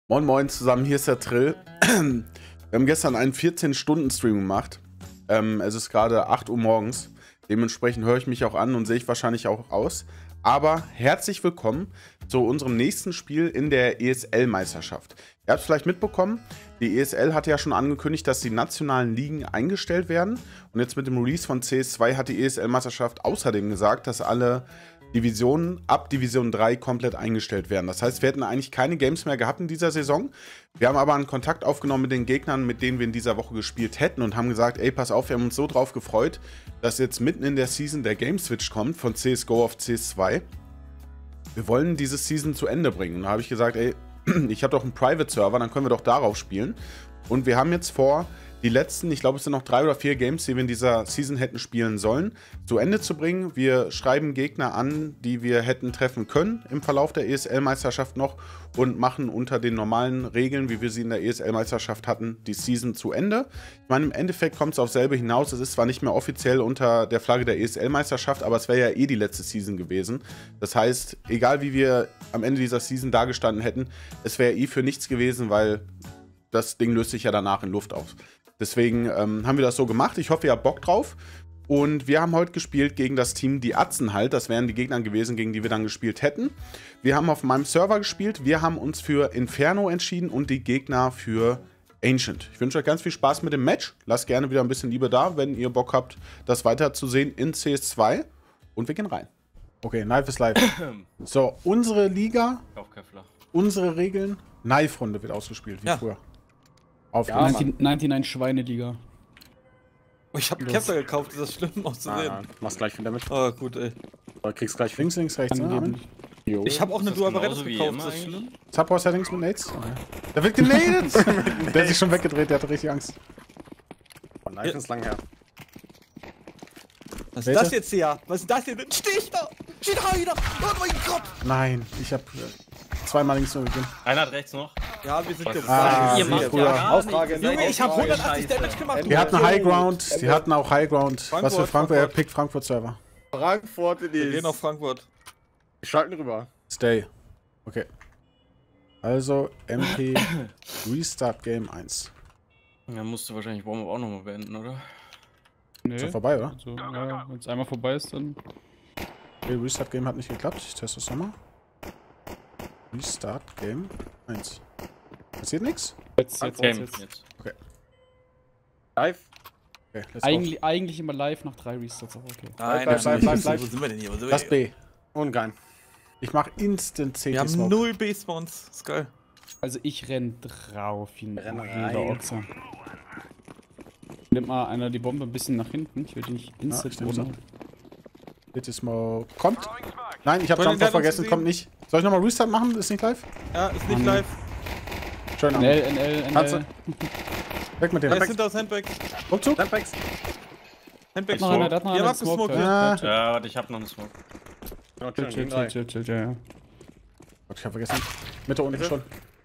Moin Moin zusammen, hier ist der Trill. Wir haben gestern einen 14-Stunden-Stream gemacht. Es ist gerade 8 Uhr morgens. Dementsprechend höre ich mich auch an und sehe ich wahrscheinlich auch aus. Aber herzlich willkommen zu unserem nächsten Spiel in der ESL-Meisterschaft. Ihr habt es vielleicht mitbekommen, die ESL hat ja schon angekündigt, dass die nationalen Ligen eingestellt werden. Und jetzt mit dem Release von CS2 hat die ESL-Meisterschaft außerdem gesagt, dass alle Divisionen ab Division 3 komplett eingestellt werden. Das heißt, wir hätten eigentlich keine Games mehr gehabt in dieser Saison. Wir haben aber einen Kontakt aufgenommen mit den Gegnern, mit denen wir in dieser Woche gespielt hätten und haben gesagt, ey, pass auf, wir haben uns so drauf gefreut, dass jetzt mitten in der Season der Game-Switch kommt von CSGO auf CS2. Wir wollen diese Season zu Ende bringen. Und da habe ich gesagt, ey, ich habe doch einen Private-Server, dann können wir doch darauf spielen. Und wir haben jetzt vor, die letzten, ich glaube, es sind noch 3 oder 4 Games, die wir in dieser Season hätten spielen sollen, zu Ende zu bringen. Wir schreiben Gegner an, die wir hätten treffen können im Verlauf der ESL-Meisterschaft noch und machen unter den normalen Regeln, wie wir sie in der ESL-Meisterschaft hatten, die Season zu Ende. Ich meine, im Endeffekt kommt es auf selbe hinaus. Es ist zwar nicht mehr offiziell unter der Flagge der ESL-Meisterschaft, aber es wäre ja eh die letzte Season gewesen. Das heißt, egal wie wir am Ende dieser Season dagestanden hätten, es wäre eh für nichts gewesen, weil das Ding löst sich ja danach in Luft auf. Deswegen haben wir das so gemacht. Ich hoffe, ihr habt Bock drauf. Und wir haben heute gespielt gegen das Team Die Atzen halt. Das wären die Gegner gewesen, gegen die wir dann gespielt hätten. Wir haben auf meinem Server gespielt. Wir haben uns für Inferno entschieden und die Gegner für Ancient. Ich wünsche euch ganz viel Spaß mit dem Match. Lasst gerne wieder ein bisschen Liebe da, wenn ihr Bock habt, das weiterzusehen in CS2. Und wir gehen rein. Okay, Knife ist live. So, unsere Liga, unsere Regeln. Knife-Runde wird ausgespielt, wie früher. Auf ja, 99 Schweineliga. Oh, ich hab einen Kepler gekauft, ist das schlimm auszusehen? Machst gleich wieder mit. Oh, gut, ey. Du kriegst gleich links, rechts, ne? Ich hab auch eine Dual Barrettas gekauft, ist das schlimm? Support-Settings mit Nades? Okay. Der wird genadet! Der hat sich schon weggedreht, der hatte richtig Angst. Oh, Knife ist lang her. Was ist das jetzt hier? Was ist das hier? Steh ich da! Steh da wieder! Oh mein Gott! Nein, ich hab zweimal links nur gegeben. Einer hat rechts noch. Ja, wir sind jetzt ihr macht ja Ausfrage, Junge, ich hab 180 Damage gemacht. Die hatten High Ground, die hatten auch High Ground. Was für Frankfurt? Er pickt Frankfurt Server. Frankfurt in die. Wir gehen auf Frankfurt. Wir schalten rüber. Stay. Okay. Also MP Restart Game 1. Ja, musst du wahrscheinlich Warm-Up auch nochmal beenden, oder? Nee. Ist doch vorbei, oder? Also, ja, wenn es einmal vorbei ist, dann. Okay, Restart Game hat nicht geklappt. Ich teste das nochmal. Restart Game 1. Passiert nichts? Jetzt. Okay. Live. Okay, let's go. Eigentlich immer live nach 3 Restarts, aber okay. Nein, Bleib. wo sind wir denn hier? Wo sind wir Das hier? B. Ungeil. Ich mach instant CT Wir haben Smoke. 0 B-Spawns. Ist geil. Also ich renn drauf hin. Renn Jeder rein. Ochse. Nimmt mal einer die Bombe ein bisschen nach hinten. Ich will die nicht instant ich nehm's ohne. CT Smoke. Kommt. Nein, ich hab Wollen Jump wir noch vergessen, uns kommt nicht. Soll ich nochmal Restart machen? Ist nicht live? Ja, ist nicht live. Schön an. NL. Katze. Weg mit dem. Ja, sind aus Handbags. Rückzug. Sandbags. Handbags. Da hat noch Ihr einer habt gesmoked. Ja. Ja, warte, ich hab noch einen Smoke. Chill, ja. Gott, ich hab vergessen. Mitte unten schon.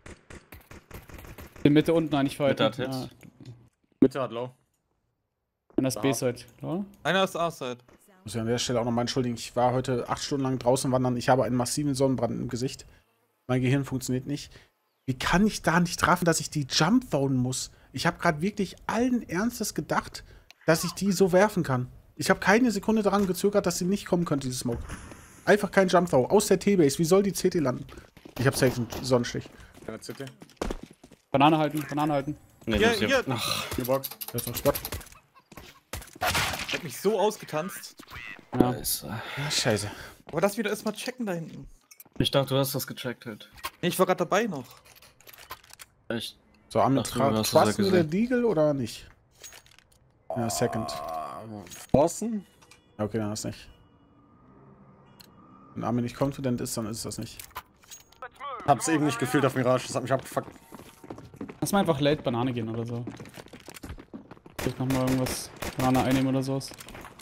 In Mitte unten eigentlich Mitte fighten. hat Hits. Mitte hat low. An das B-Side, oder? Einer ist A-Side. Muss ich an der Stelle auch nochmal entschuldigen. Ich war heute 8 Stunden lang draußen wandern. Ich habe einen massiven Sonnenbrand im Gesicht. Mein Gehirn funktioniert nicht. Wie kann ich da nicht treffen, dass ich die Jump Zone muss? Ich habe gerade wirklich allen Ernstes gedacht, dass ich die so werfen kann. Ich habe keine Sekunde daran gezögert, dass sie nicht kommen könnte, diese Smoke. Einfach kein Jump Throw. Aus der T-Base. Wie soll die CT landen? Ich habe safe einen Sonnenstich. Ja, CT. Banane halten. Nee, Hier, das ist hier. Die Box. Das ist noch Spot. Ich hab mich so ausgetanzt. Ja. Ah, scheiße. Aber das wieder erstmal checken da hinten. Ich dachte, du hast das gecheckt halt. Nee, ich war gerade dabei noch. Echt? So, Armin, Ach, du hast das ja trusten wir der gesehen. Deagle oder nicht? Ja, Second. Boston? Okay, dann ist nicht. Wenn Armin nicht confident ist, dann ist das nicht. Hab's eben nicht gefühlt auf Mirage, das hat mich abgefuckt. Lass mal einfach late Banane gehen oder so. Vielleicht nochmal irgendwas Banane einnehmen oder sowas.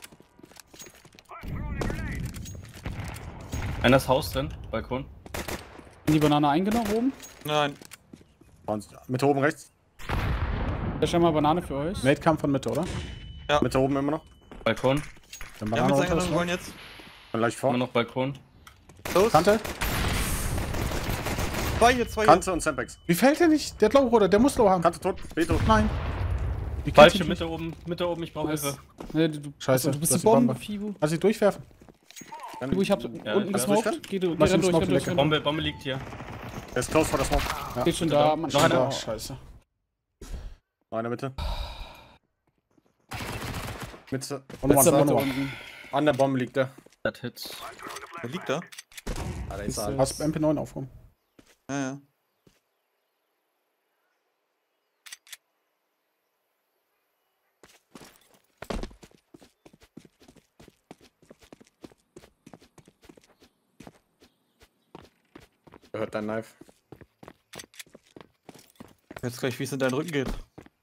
Einer ist Haus drin, Balkon. Sind die Banane eingenommen oben? Nein. Mitte oben rechts. Da ist schon mal Banane für euch. Nate kam von Mitte, oder? Mitte oben immer noch. Balkon. Dann Wir haben Banane jetzt runter, eingenommen, wollen jetzt. Dann leicht vor. Immer noch Balkon. Los. Kante. Zwei hier, zwei hier. Kante und Sandbags. Wie fällt der nicht? Der hat Low, oder? Der muss Low haben. Kante tot, B tot. Nein. Wie Falsche, kannst Mitte oben, ich brauche Hilfe. Nee, du, Scheiße, du bist das die ist die Bombe, Bombe. Fibu. Lass ich durchwerfen. Fibu, ich hab Ja, unten ich gesmoked. weiß. Geh du, Lass renn ihn durch, smoken, renn durch. lecker. Bombe liegt hier. Der ist close vor der Smoke. Ja. Steht schon da, man. Noch einer. Oh, scheiße. Noch in der Mitte. Mitte. Und Letzter one, Mitte one. unten. An der Bombe liegt der. That hits. Wer liegt da? Ah, da Ist, ist er. Hast MP9 aufgehoben. Ja, ja. Er hört dein Knife. Jetzt gleich, wie es in deinen Rücken geht.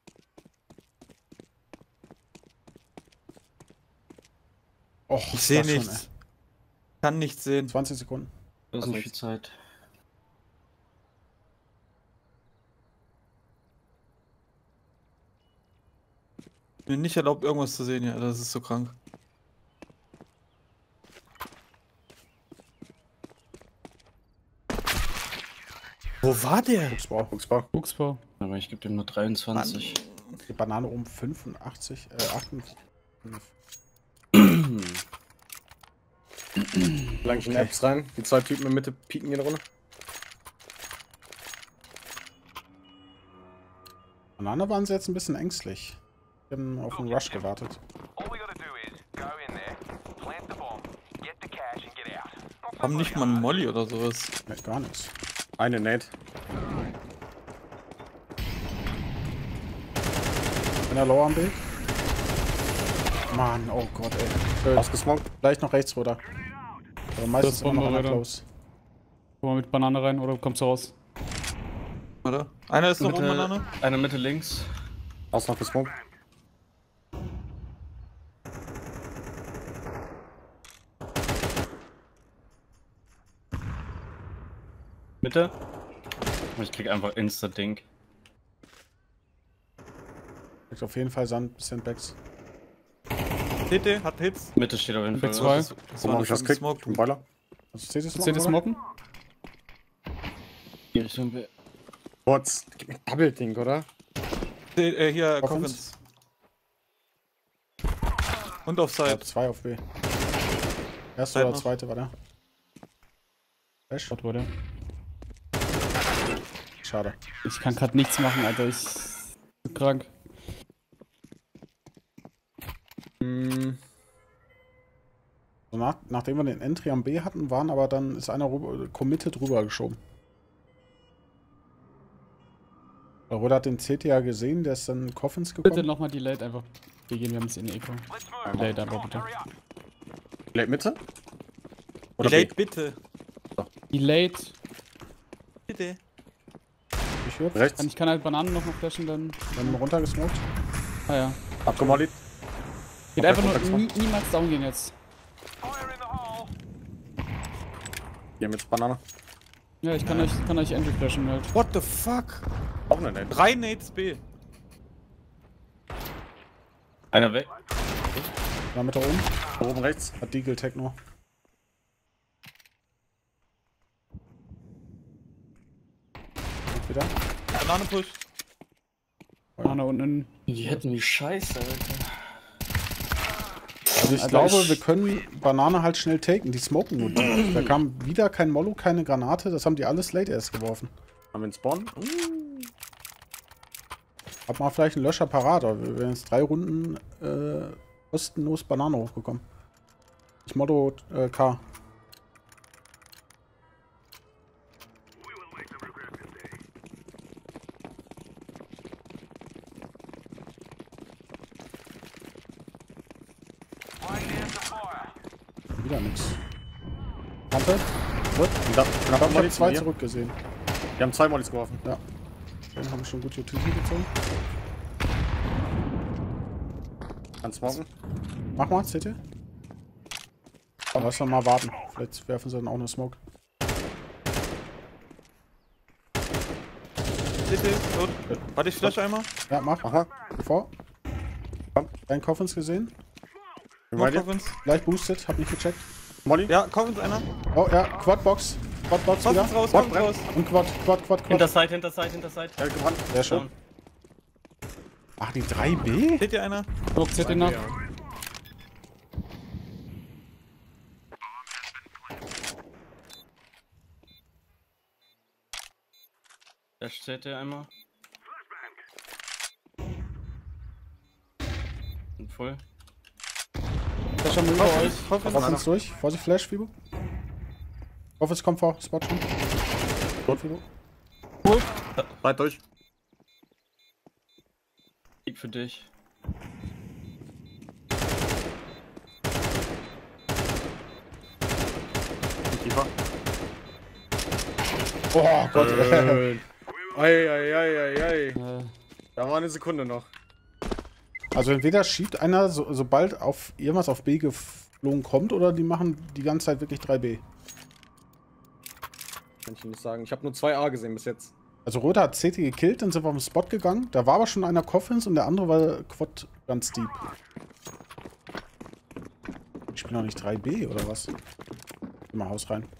Och, Ich sehe das schon, nichts. Kann nichts sehen. 20 Sekunden. Das ist nicht viel Zeit. Mir nicht erlaubt, irgendwas zu sehen, ja. Das ist so krank. Wo war der? Buchsbau. Buchsbau. Buchsbau. Aber ich gebe dem nur 23. Die Banane um 85, 58. Lang in Apps rein. Die zwei Typen in der Mitte pieken jede Runde. Banane waren sie jetzt ein bisschen ängstlich. Wir haben auf den Rush gewartet. Haben nicht mal einen Molly oder sowas. Nee, gar nichts. Eine Nate. Bin der Low am Bild? Mann, oh Gott, ey. Ausgesmoked. Vielleicht noch rechts, oder? Aber meistens Das immer noch Bombe, einer oder? close. Guck mal mit Banane rein oder kommst du raus? Oder? Einer ist noch Mitte, oben, Banane. eine Mitte links. Aus noch gesmoked. Mitte. Ich krieg einfach Insta-Ding. Kriegt auf jeden Fall Sand, Sandbags. TT hat Hits. Mitte steht auf jeden Fall. Mit zwei. Das Wo mach ich das Kick? Smoke. Im Boiler. Also, seht ihr Seht ihr das smoken? Die Richtung B. Bots. Gib mir Double-Ding, oder? Hier, Coffins. Coffins. Und auf Side. 2 auf B. Erste Side oder noch. zweite war der. Flash? Dort wurde. Schade. Ich kann gerade nichts machen, Alter. Ich bin krank. So nachdem wir den Entry am B hatten, waren aber dann ist einer committed rüber geschoben. Roder hat den CT ja gesehen, der ist dann in Coffins Bitte gekommen. nochmal die Late einfach. Wir gehen, wir haben es in Eco. Late einfach bitte. Late Mitte? Late, bitte. Die Late. Bitte. Ich höre, Rechts. Ich kann halt Bananen noch mal flashen, dann. dann runtergesmoked. Ah ja. Abgemollied. Geht Okay, einfach nur Kontext niemals down gehen jetzt. Hier mit Banane. Ja, ich kann euch Entry flashen halt. What the fuck? Auch eine Nate. 3 Nades B. Einer weg. Da mit da oben. Oben rechts. Hat Deagle Techno. Und wieder. Banane Push. Banane unten. Die hätten wie Scheiße, Alter. Also ich Alter, glaube, wir können Banane halt schnell taken. Die smoken nur. Da kam wieder kein Mollo, keine Granate. Das haben die alles late erst geworfen. Haben wir einen Spawn? Hab mal vielleicht einen Löscher parat, aber wir werden jetzt 3 Runden kostenlos Banane hochgekommen. Ich Motto K. Wieder nix. Kante? Gut. Da, Ich hab 2 Wir zurückgesehen. haben 2 Mollys geworfen. Ja. Den haben wir schon gut Utility gezogen. Kann smoken. Mach mal, CT. Lass doch mal warten. Vielleicht werfen sie dann auch eine Smoke. TT, tot. Warte, ich flash einmal. Ja, mach. Aha. Vor. Komm. Dein Coffins gesehen. Wie Noch bei dir? Coffins. Gleich boosted, hab nicht gecheckt. Molly? Ja, Coffins einer. Oh ja, Quadbox. Quad-Box Kommt wieder. raus, Quad kommt raus. Und Quad. Hinterside. Ja, gebrannt. Sehr schön. Ach, die 3B? Seht ihr einer? Guck, zählt den nach. Ja. Da steht der einmal. Und voll. Flash haben wir über euch. Auf uns durch. Vorsicht, Flash, Fibo. Hoffe, es kommt vor. Spot schon. Gut, Fibo. Weit durch. Sieg für dich. Tiefer. Oh Gott. Ei. Da war eine Sekunde noch. Also entweder schiebt einer, sobald auf irgendwas auf B geflogen kommt, oder die machen die ganze Zeit wirklich 3B. Kann ich nicht sagen. Ich habe nur 2A gesehen bis jetzt. Also Roter hat CT gekillt, dann sind wir auf den Spot gegangen. Da war aber schon einer Coffins und der andere war Quad ganz deep. Ich spiele noch nicht 3B oder was? Geh mal Haus rein.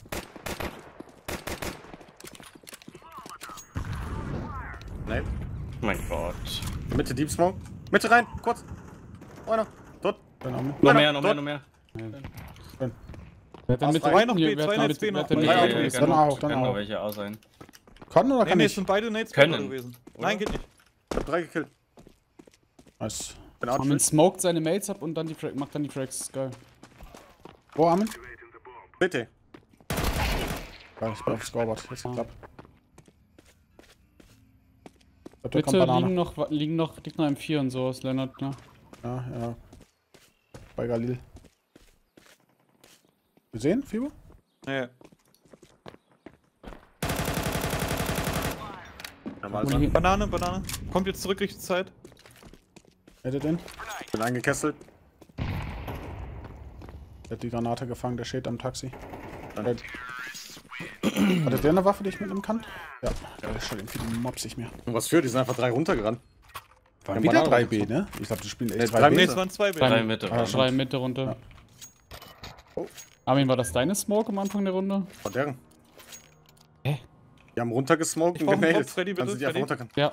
Nein. Mein Gott. Mitte Deep Smoke. Mitte rein, kurz. Einer. Tot. Keine Ahnung. Noch mehr. Wer hat denn mit Zwei rein noch hier? B, Wer zwei hat denn Netz B wer noch. hat denn Drei mit Autos. rein? Dann auch, dann Können noch auch. welche A sein. Kann oder kann Nee, es nicht? sind beide Nates Können. gewesen. Oder? Nein, geht nicht. Ich hab 3 gekillt. Nice. Bin Armin Armin. smoked seine Mates ab und dann macht dann die Frags. Geil. Wo, Armin? Bitte. Geil, ich bin auf Scoreboard. Jetzt geht's ab. Ich glaub, da kommt Bitte Banane. liegt noch M4 und so aus Leonard, ne? Ja. Bei Galil. Gesehen, Fibo? Nee. Normal. Uli- Banane. Kommt jetzt zurück, richtig Zeit. Hätte den? Bin eingekesselt. Der hat die Granate gefangen, der steht am Taxi. Dann. Hatte der eine Waffe, die ich mitnehmen kann? Ja, der ist schon irgendwie mopsig mehr. Und was für? Die sind einfach 3 runtergerannt. Waren Ja, wieder Banane 3B, ne? Ich glaube, die spielen echt Nee, 3B. 3B. Nee, es waren 2 B. 3 Mitte. Ah, Schrei Mitte runter. Ja. Armin, war das deine Smoke am Anfang der Runde? Von deren. Hä? Die haben runtergesmoked Ich und brauch einen gemeldet. Kopf, Freddy, bitte, Dann sind die einfach Freddy. runtergegangen. Ja.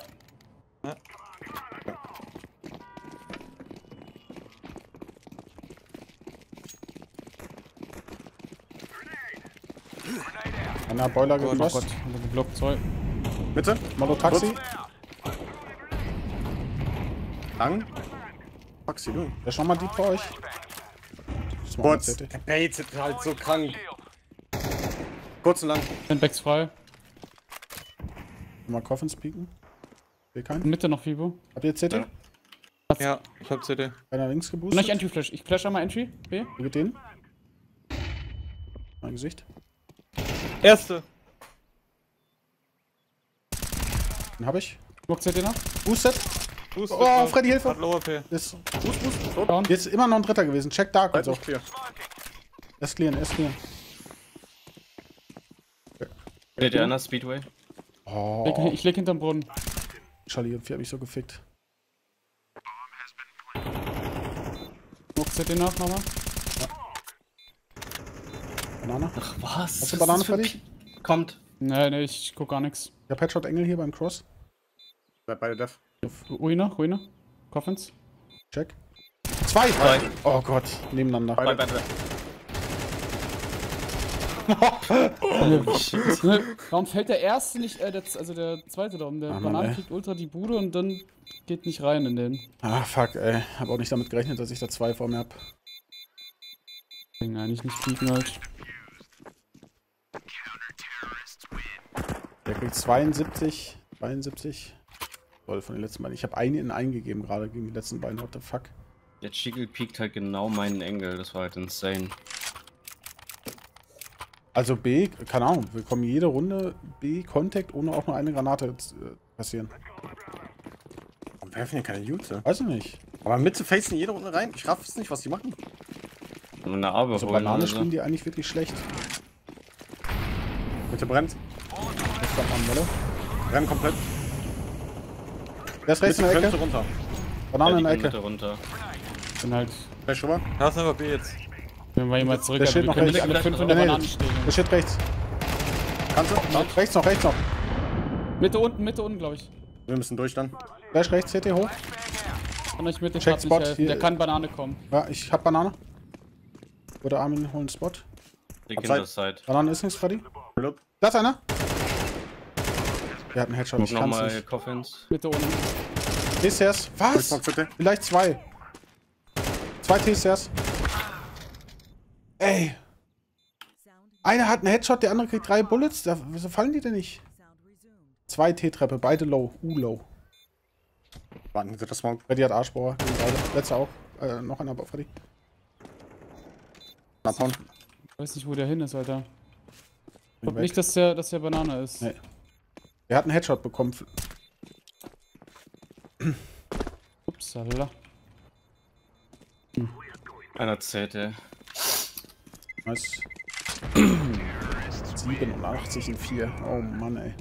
Einer Boiler Oh gecrossed. Gott, hat er geblockt, sorry. Mitte. Motto Taxi. Lang. Taxi, du. Der ist nochmal deep bei euch. Kurz. CT. Der Bates ist halt so krank. Kurz und lang. Sandbags frei. Mal Coffins pieken. Will keinen. Mitte noch Fibo. Habt ihr CT? Ja. Ja, ich hab CD. Einer links Und geboostet. nicht Entry Flash. Ich flash einmal Entry. B. Wo geht den? Mein Gesicht. Erste. Den hab ich. Guck CT nach. Boosted. Boost Oh, Freddy, Hilfe. Hat Lower P. Ist Down. jetzt immer noch ein Dritter gewesen. Check Dark und Halt so. nicht clear. Erst clearen. Seht ihr einer Speedway? Oh, Ich leg hinterm Brunnen. Charlie, irgendwie hab ich so gefickt. Guck CT nach nochmal. Banane. Ach was? Hast du Banane, Freddy? Kommt. Nee, ich guck gar nix. Ich hab Headshot Engel hier beim Cross. Seid beide Def. Ruine. Coffins. Check. Zwei! Oh Gott, nebeneinander. Beide. Warum fällt der erste nicht, also der zweite da um? Der Ah, Mann, Banane ey. kriegt ultra die Bude und dann geht nicht rein in den Ah, fuck, ey. Hab auch nicht damit gerechnet, dass ich da zwei vor mir hab. Ding eigentlich nicht fliegen halt. Der kriegt 72. Toll, von den letzten beiden. Ich habe einen in eingegeben gerade gegen die letzten beiden. What the fuck? Der Chiegel piekt halt genau meinen Engel. Das war halt insane. Also B, keine Ahnung, wir kommen jede Runde B Contact, ohne auch nur eine Granate passieren. Warum werfen hier keine Jute? Weiß ich nicht. Aber Mitte facen jede Runde rein. Ich raff es nicht, was die machen. Eine Arbe Also holen Banane oder so. spielen die eigentlich wirklich schlecht. Mitte brennt. Jetzt kommt man, oder? Rennen komplett. Der ist rechts in Mitte der könnte Ecke. runter. Banane in Ja, der die Ecke. Mitte runter. Bin halt, Flash rüber. Da ist einfach B jetzt. wenn wir jemand zurück, Der aber steht wir noch können nicht rechts. alle 5 in der Nee, Banane stehen. Der steht rechts. Kannst du? Rechts noch, rechts noch. Mitte unten, glaube ich. Wir müssen durch dann. Flash rechts, CT hoch. Kann euch mit dem Check Shot Spot, nicht helfen. hier. Der kann Banane kommen. Ja, ich hab Banane. Oder Armin holen Spot. Die Abseits. Kinderzeit. Banane ist nichts, Freddy. Reload. Da ist einer. Der hat einen Headshot, Guck ich kann's nochmal nicht. Coffins. Mitte unten. T-Stairs, was? Smoke CT. Vielleicht zwei. Zwei T-Stairs. Ey. Einer hat einen Headshot, der andere kriegt 3 Bullets. Wieso fallen die denn nicht? 2 T-Treppe, beide low. Low. Warten, hinter der Smoke. Freddy hat Arschbauer. Gegen beide. Letzter auch. Noch einer bei Freddy. Abhauen. Ich weiß nicht, wo der hin ist, Alter. Ich glaub Weg. nicht, dass der Banane ist. Nee. Er hat einen Headshot bekommen. Upsala. Einer CT. Nice. 87 in 4. Oh Mann, ey.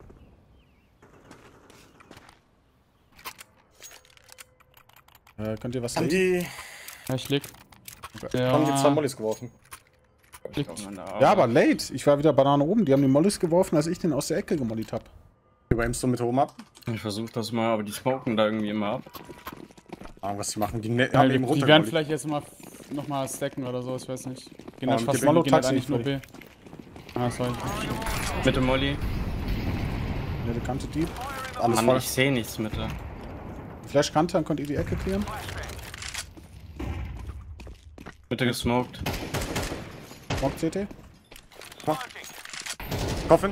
Könnt ihr was Haben sehen? die... Ja, ich leg. Haben die 2 Mollys geworfen. Ja, aber late. Ich war wieder Banane oben. Die haben die Mollys geworfen, als ich den aus der Ecke gemollit hab. Überhemst du mit oben ab? Ich versuche das mal, aber die smoken da irgendwie immer ab. Ah, was die machen, die Ja, haben eben die runter. werden vielleicht jetzt noch mal stacken oder so, ich weiß nicht. Gehen halt und fast die gehen halt Molotov eigentlich nur nicht, B. Ah, sorry. Mit dem Molly. Ne, die Kante die. Alles Mann, voll. ich sehe nichts mit der. Flash-Kante, dann könnt ihr die Ecke klären. Mitte gesmoked. Mock CT. Coffin.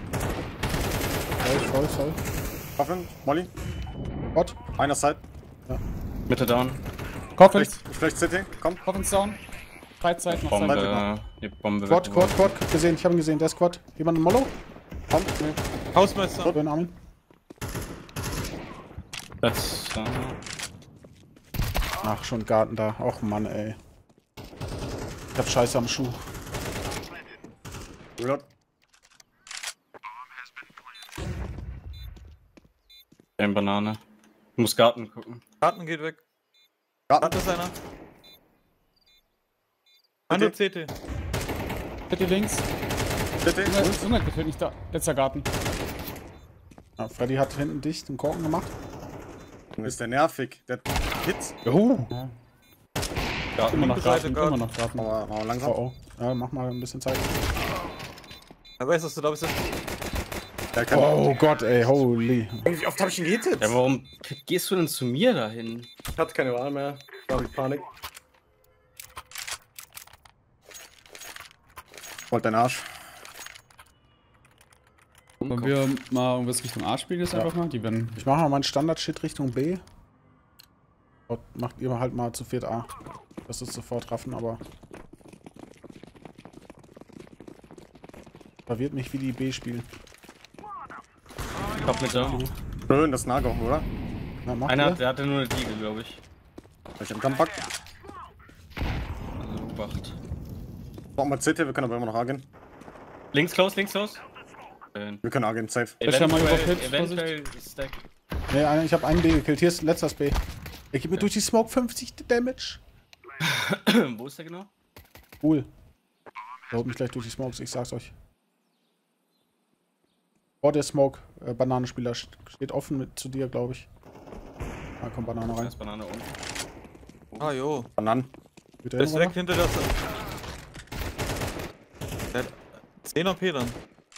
Voll. Coffin. Molly. Bot. Einer Side. Mitte down. Coffins. Vielleicht CT. Komm. Coffins down. Freizeit noch Bombe. sein. Die Bombe Quad. Gesehen, ich hab ihn gesehen. Der ist Quad. Jemand ein Mollo? Komm. Hausmeister. Schön, Armin. Das. Ach, schon Garten da. Och Mann, ey. Ich hab Scheiße am Schuh. Reload. Ein Banane. Ich muss Garten gucken. Garten geht weg. Garten. Garten ist einer. Einer CT. Bitte links. CT. Junge, gefällt nicht da. Letzter Garten. Ja, Freddy hat hinten dicht einen Korken gemacht. Ist der nervig. Der Hits. Oh. Garten. Immer noch Seite Garten. Immer noch Garten. Aber langsam. Oh. Ja, mach mal ein bisschen Zeit. Er weiß, dass du da bist. Der kann. Oh Gott, ey, holy. Wie oft hab ich ihn gehittet? Ja, warum gehst du denn zu mir dahin? Ich hatte keine Wahl mehr. War mit Panik. Wollt deinen Arsch. Wollen wir mal irgendwas Richtung A spielen jetzt einfach mal? Die werden. Ich mache mal meinen Standard-Shit Richtung B. Dort macht ihr halt mal zu viert A. Das ist sofort raffen, aber... Verwirrt mich, wie die B spielen. Top Mitte. Schön, das ist Nago, oder? Na, macht Einer, ihr? der hatte nur eine Diegel, glaube ich. Hab ich am Kampfpack. Also beobacht. Brauchen wir CT, wir können aber immer noch A gehen. Links close, links close. Schön. Wir können A gehen, safe. Ich schau mal über Eventuell, Pit, eventuell Stack. Nee, ich habe einen B gekillt. Hier ist letzter B. Er gibt mir durch die Smoke 50 Damage. Wo ist der genau? Cool. Der holt mich gleich durch die Smokes, ich sag's euch. Vor der Smoke, Bananenspieler steht offen mit zu dir, glaube ich. Da kommt Banane rein. Erst Banane unten. Ah, jo. Bananen. Geht der Der ist hin, direkt oder? hinter das. Der hat 10 AP dann.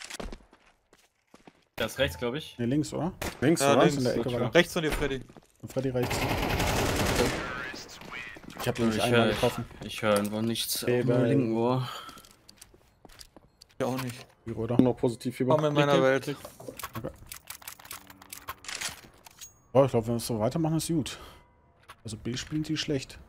Der ist rechts, glaube ich. Nee, links, oder? Links, Ja, oder? links. In der Ecke war der. Rechts von dir, Freddy. Und Freddy rechts. Ich hab ihn nicht Ich einmal höre getroffen. einfach nichts. Auf Ey, meinem linken Ohr. Ich auch nicht. Wie, oder? Noch positiv Fieber. Komm in meiner Welt. Oh, ich glaube, wenn wir es so weitermachen, ist gut. Also B spielen die schlecht.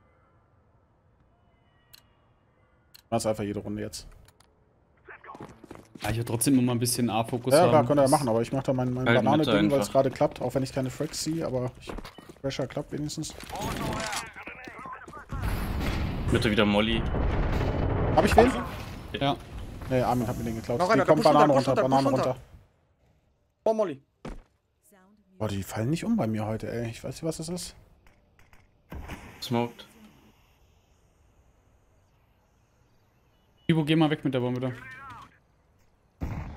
Das ist einfach jede Runde jetzt. Ja, ich will trotzdem immer ein bisschen A-Fokus Ja, haben. klar, könnt ihr ja machen, aber ich mache da mein Halt Banane-Ding, Mitte weil es einfach. gerade klappt, auch wenn ich keine Fracks ziehe, aber Pressure klappt wenigstens. Mitte wieder Molly. Hab ich wen? Ja. Nee, Armin hat mir den geklaut. Noch einer, Die kommt der pusht Banane runter, runter, pusht Banane runter. runter. Oh, Molly. Boah, die fallen nicht um bei mir heute, ey. Ich weiß nicht, was das ist. Smoked. Ivo, geh mal weg mit der Bombe da.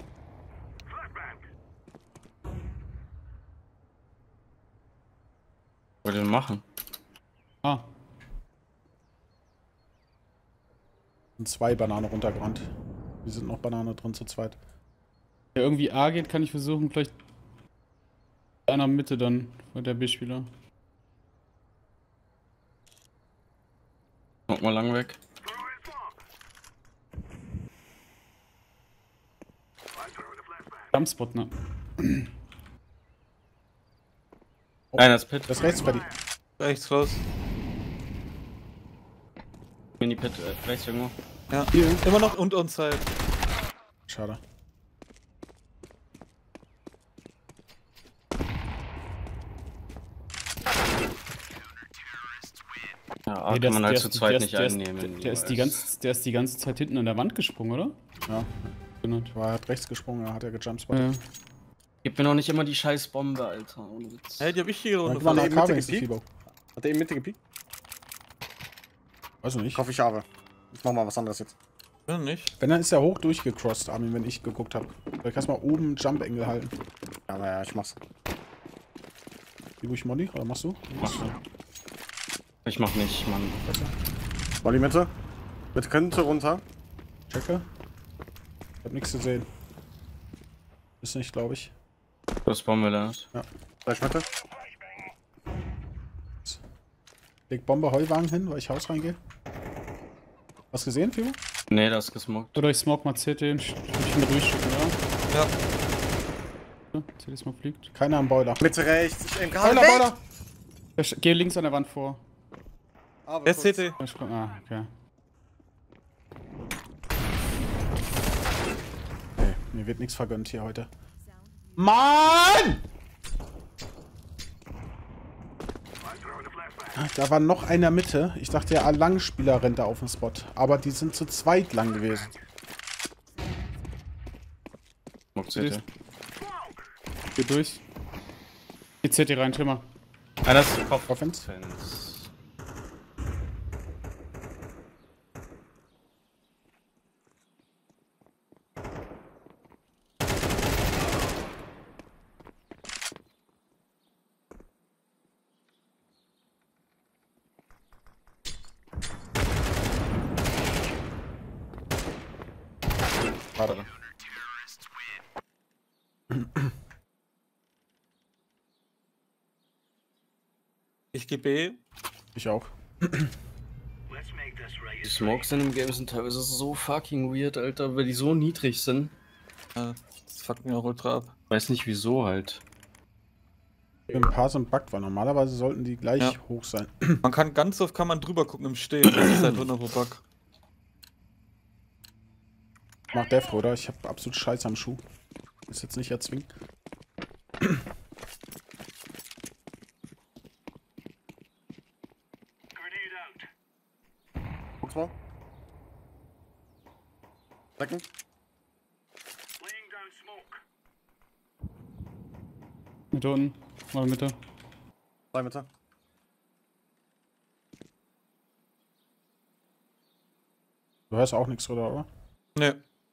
Was wollt ihr denn machen? Ah. Sind 2 Bananen runtergerannt. Wir sind noch Banane drin zu zweit. Wenn irgendwie A geht, kann ich versuchen, vielleicht einer Mitte dann, bei der B-Spieler. Guck mal lang weg. Jumpspot, ne? Einer ist Pit. Das ist rechts, Freddy. Rechts raus. Mini-Pit, rechts irgendwo. Ja. Immer noch und Onside. Schade. Ja, A kann man halt zu zweit nicht einnehmen. Der ist die ganze Zeit hinten an der Wand gesprungen, oder? Ja. Genau. Er hat rechts gesprungen, er hat ja gejumpspottet. Ja. Gib mir noch nicht immer die scheiß Bombe, Alter. Ohne Witz. Hey, die hab ich hier Dann Runde war Hat er eine eben Mitte AK gepiekt? Fibo. Hat er eben Mitte gepiekt? Weiß ich Ich nicht. hoffe, ich habe. Ich mach mal was anderes jetzt. Ja, nicht. Wenn, dann ist er hoch durchgecrossed, Armin, wenn ich geguckt habe. Vielleicht kannst du mal oben Jump Angle halten. Ja, naja, ich mach's. Wie ich Molly? Oder machst du? Ich mach nicht, Mann. Molly Mitte. Mitte könnte runter. Checke. Ich hab nichts gesehen. Ist nicht, glaube ich. Das Bombe lernt. Gleich Mitte. Leg Bombe Heuwagen hin, weil ich Haus reingehe. Hast du gesehen, Fibo? Nee, das ist gesmoked. Oder ich smoke mal CT und ich ihn durchschicken, ja? Ja. So, CT Smoke fliegt. Keiner am Boiler. Mitte rechts. Ich aim gerade Boiler, weg. Boiler! Ich geh links an der Wand vor. Aber Jetzt kurz. CT. Okay. Nee, mir wird nichts vergönnt hier heute. Mann! Da war noch einer Mitte. Ich dachte ja, Langspieler rennt da auf den Spot. Aber die sind zu zweit lang gewesen. Smoke CT. Geh durch. Geh CT rein, Timmer. Einer ist Kopf. Offense. Fans. Warte. Ich geh B. Ich auch. Die Smokes in dem Game sind teilweise so fucking weird, Alter, weil die so niedrig sind. Das fuckt mir auch ultra ab. Weiß nicht wieso halt. Ein paar sind buggt, weil normalerweise sollten die gleich Ja. hoch sein. Man kann ganz oft drüber gucken im Stehen. Das ist halt 100 pro Bug. Mach Deft, oder? Ich hab absolut Scheiße am Schuh. Ist jetzt nicht erzwingen. Guck's mal. Decken. Mitte unten. Oder Mitte. 2 Mitte. Du hörst auch nichts, oder? Nee.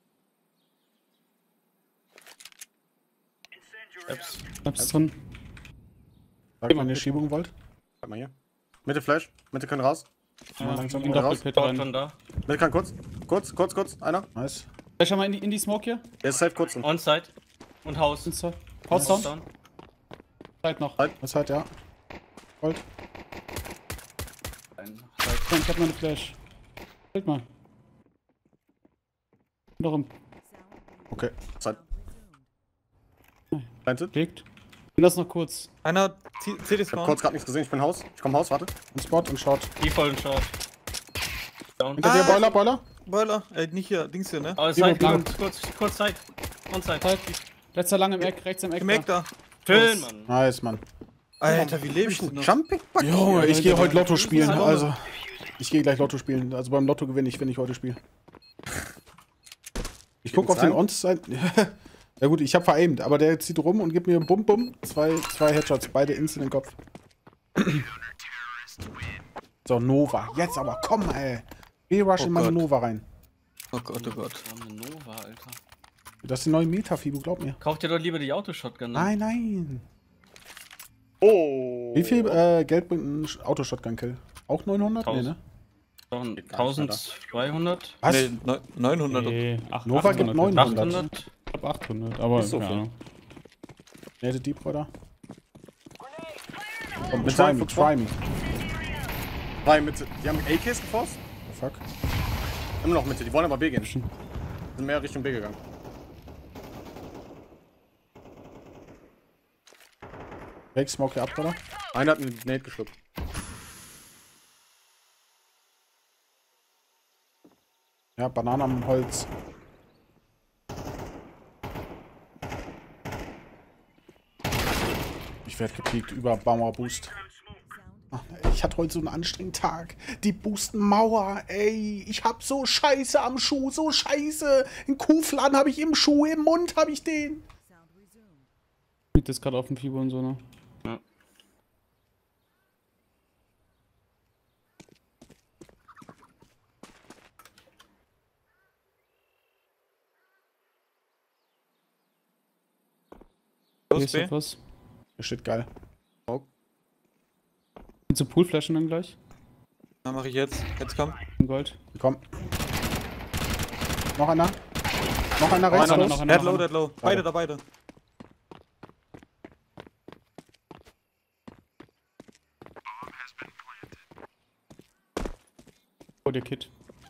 Bleibst drin. Sag, wenn ihr Schiebung wollt. Warte mal hier. Mitte Flash. Mitte können raus. Ja, langsam in mal Doppelpit Dort rein. schon da. Mitte kann kurz. Kurz. Einer. Nice. Vielleicht schon mal in die Smoke hier. Der ist safe kurz. Onside. Und Haus. Haus down. Zeit noch. Das halt, ja. Gold. Ich hab meine Flash. Halt mal. Noch im Okay. Zeit. Planted. Legt. Bin das noch kurz. Einer CT Ich hab Spawn. kurz gerade nichts gesehen. Ich bin Haus. Ich komm Haus, warte. Und Spot und Short. Default und Short. Down. Hinter dir, Boiler, Boiler. Boiler. Nicht hier. Dings hier, ne? Aber Vivo, Side, Vivo. kurz Side. Onside. Zeit. Letzter lang im Eck, rechts im Eck. Im Eck da. Schön, Mann. Nice, Mann. Alter, wie lebe ich denn noch? Jumping Bug. Junge, ich gehe heute Lotto spielen. Hallo. Also, ich gehe gleich Lotto spielen. Also beim Lotto gewinne ich, wenn ich heute spiele. Ich guck auf den Onside. Ja gut, ich habe veraimt, aber der zieht rum und gibt mir Bum Bum. Zwei Headshots, beide instant in den Kopf. So, Nova. Jetzt aber, komm, ey. Rush Oh in meine Gott. Nova rein. Oh Gott, oh Gott. Wir haben eine Nova, Alter. Das ist die neue Meta, Fibu, glaub mir. Kauf dir doch lieber die Autoshotgun. Ne? Nein. Oh. Wie viel Geld bringt ein Autoshotgun-Kill? Auch 900? Nee, ne? 1200? Was? Nee, 900. Nee, Nova gibt 900. 800? Ich hab 800, aber Ist so keine viel. Ahnung. Nette Deep, oder? Komm, Mit try me, seinem try me. Drei Mitte. Die haben AKs geforst? Oh, fuck. Immer noch Mitte. Die wollen aber B gehen. Sind mehr Richtung B gegangen. Fake Smoke hier ab, oder? Einer hat einen Nate geschluckt. Ja, Banane am Holz. Ich werde gepiekt über Mauer Boost. Ach, ich hatte heute so einen anstrengenden Tag. Die boosten Mauer, ey. Ich hab so Scheiße am Schuh, so Scheiße. Einen Kuhfladen habe ich im Schuh, im Mund habe ich den. Liegt das gerade auf dem Fieber und so, ne? Ja. Hier Los, ist B. etwas. Hier steht geil. Willst du Poolflaschen dann gleich? Na, mach ich jetzt. Jetzt komm. In Gold. Komm. Noch einer. Noch einer rechts. einer, los. noch einer. Dead low, dead low. Beide da, beide. Oh, der Kit.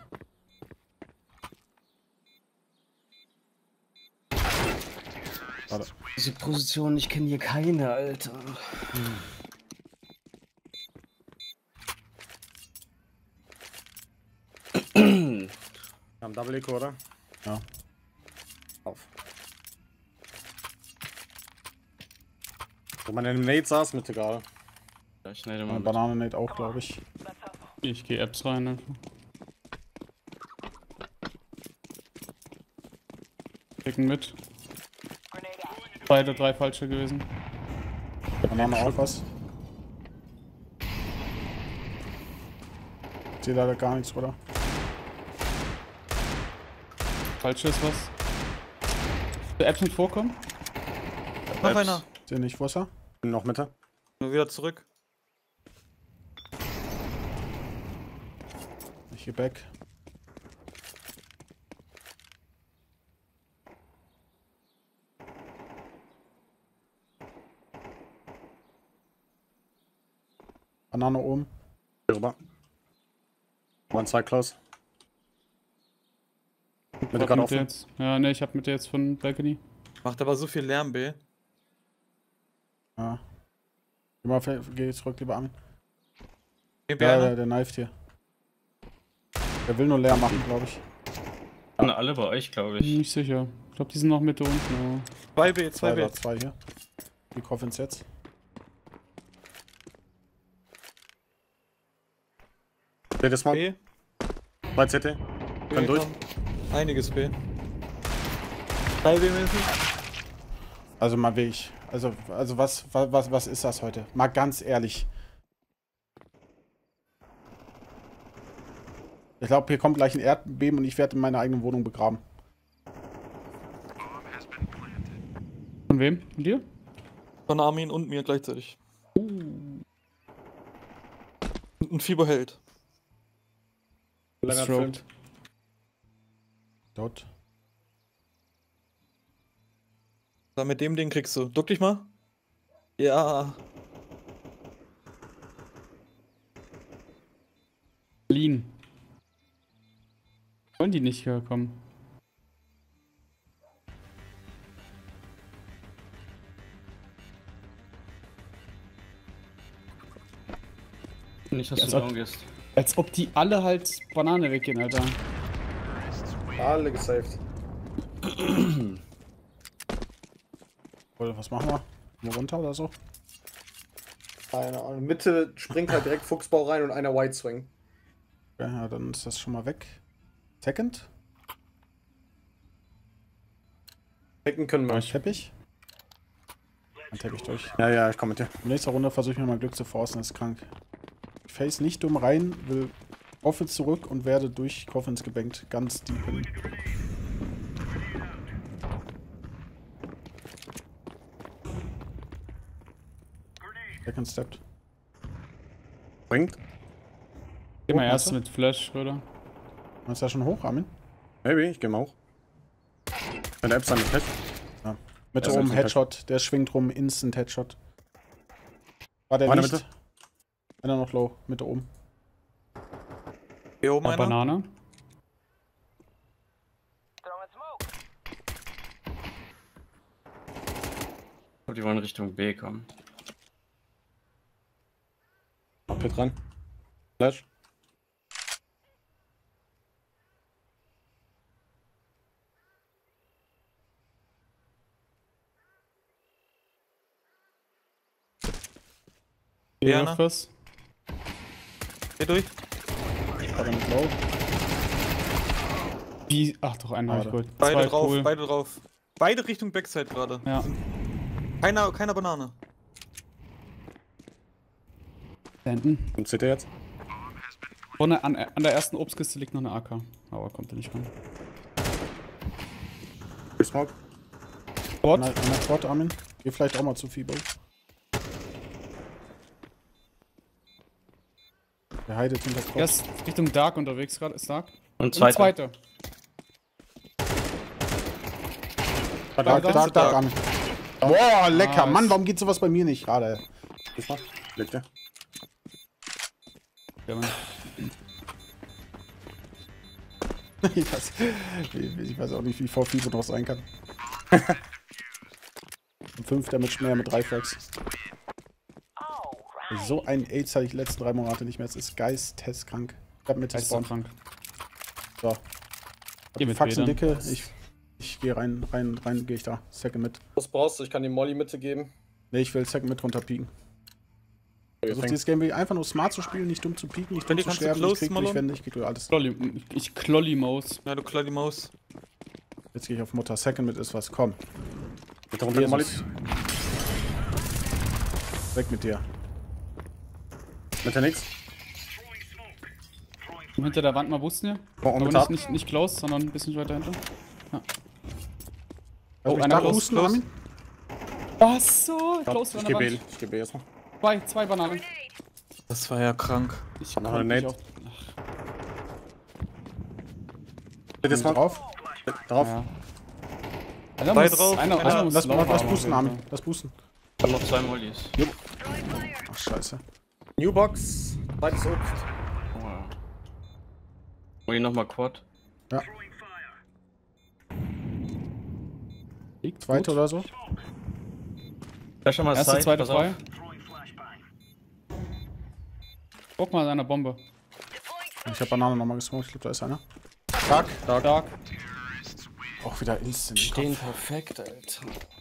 Warte. Diese Position, ich kenne hier keine, Alter. Wir haben Double Eco, oder? Ja. Auf. Wo man in dem Nate saß, Mitte gerade. Ja, ich schneide mal Eine mit. Banane Nate auch, glaube ich. Ich gehe Apps rein einfach. Klicken mit. Beide 3 falsche gewesen. Banane auch was. Ich sehe leider gar nichts, oder? Falsche ist was. Der Apps mit vorkommen? Noch Apps. einer. Sehe nicht, wo ist er? Bin noch Mitte. Nur wieder zurück. Ich gehe back. Banane oben. Hier rüber. One side close. Mitte Hab gerade Mitte offen. jetzt. Ja, ne, ich hab Mitte jetzt von Balcony. Macht aber so viel Lärm, B. Ja. Geh zurück, lieber an. B Ja, einer. der knifed hier. Der will nur leer machen, glaube ich. Sind alle bei euch, glaube Bin ich. nicht sicher. Ich glaube, die sind noch Mitte unten. 2B, 2B. Oder zwei hier. Die Coffins jetzt. Seht ihr Smoke? B. 2 CT. B Können durch. kommt. Einiges B. 3B mäßig. Also mal wirklich. Also was ist das heute? Mal ganz ehrlich. Ich glaube, hier kommt gleich ein Erdbeben und ich werde in meiner eigenen Wohnung begraben. Von wem? Von dir? Von Armin und mir gleichzeitig. Und ein Fieberheld. Langer Stroked. Dort. Da mit dem Ding kriegst du. Duck dich mal. Ja. Lean. Wollen die nicht herkommen? Nicht, dass Ja, du als ob- down gehst. Als ob die alle halt Banane weggehen, Alter. Alle gesaved. Oder was machen wir? Mal runter oder so? Keine Ahnung. Mitte springt halt direkt Fuchsbau rein und einer White Swing. Ja, dann ist das schon mal weg. Second? Picken können wir. Teppich? Ein Teppich durch. Ja, ja, ich komme mit dir. In nächster Runde versuche ich mir mal Glück zu forcen, ist krank. Ich face nicht dumm rein, will Coffins zurück und werde durch Coffins gebankt. Ganz deep hin. Second stepped. Bringt. Geh mal Oh, erst meinst du? mit Flash, oder? Ist da schon hoch, Armin? Maybe, ich geh mal hoch. Wenn der Apps dann nicht fest. Mitte Ja, oben, Instant Headshot. Der schwingt rum, Instant Headshot. War der Meine nicht? Mitte. Einer noch low, Mitte oben. Hier oben einer. Banane. Ich glaub, die wollen Richtung B kommen. Ab hier dran. Flash. Ja, Hier ne? fürs. Geh durch. War der mit low? Wie? Ach doch, einen hab ich Schade. geholt. Beide Zwei, drauf, cool. beide drauf. Beide Richtung Backside gerade. Ja. Keiner Banane. Da hinten. Und CT jetzt? Vorne an der ersten Obstkiste liegt noch eine AK. Aber kommt er nicht ran. Free Smoke. Bot. Einer Quad, Armin. Geh vielleicht auch mal zu Fibo. Der heidet hinter Er Quad. ist Richtung Dark unterwegs gerade. Ist Dark. Und Und zweiter. zweiter. Dark, Armin. Boah, lecker. Nice. Mann, warum geht sowas bei mir nicht gerade? Free Smoke. Liegt der. Ja, Mann. Ich weiß auch nicht, wie vor Fibo noch sein kann. 5 Damage mehr mit 3 Frags. So ein AIDS hatte ich die letzten 3 Monate nicht mehr. Es ist geisteskrank. Ich hab mit Heißt Spawn. krank. So. Geh mit Faxen Bädern. dicke. Ich gehe rein, gehe ich da. Second mit. Was brauchst du? Ich kann die Molly Mitte geben. Ne, ich will Second mit runterpieken. Versuch dieses Game einfach nur smart zu spielen, nicht dumm zu pieken, nicht dumm Wenn die zu kannst du sterben, close, ich krieg Malone? durchwände, ich krieg durch alles. Ich Klolli Maus. Ja, du klar die Maus. Jetzt gehe ich auf Mutter. Second mit ist was. Komm. Mit der runter Molly. Jesus. Weg mit dir. Mit der nix. Hinter der Wand mal wussten wir. Oh, Aber mit nicht, Tab. nicht close, sondern ein bisschen weiter hinter. Oh, einer einer close, husten, close. Armin? Ach so, close Ich an geh der B. Wand. Ich geh B erstmal. Zwei Bananen. Das war ja krank. Ich Noch konnte eine mich Nate. Bin jetzt mal drauf. Drauf. Ja. Einer Beide muss, drauf, einer einer- muss Lass laufen, boosten, auf jeden Armin. Fall. Lass boosten. Ich hab noch 2 Mollys. Ach, scheiße. New Box. Zweites Obst. Molly nochmal Quad. Liegt Zweite gut. oder so? Flash mal Erste, Side, zweite pass auf. frei. Guck mal an einer Bombe. Ich hab Banane nochmal gesmoked. Ich glaube, da ist einer. Dark. Auch wieder instant. Stehen perfekt, Alter.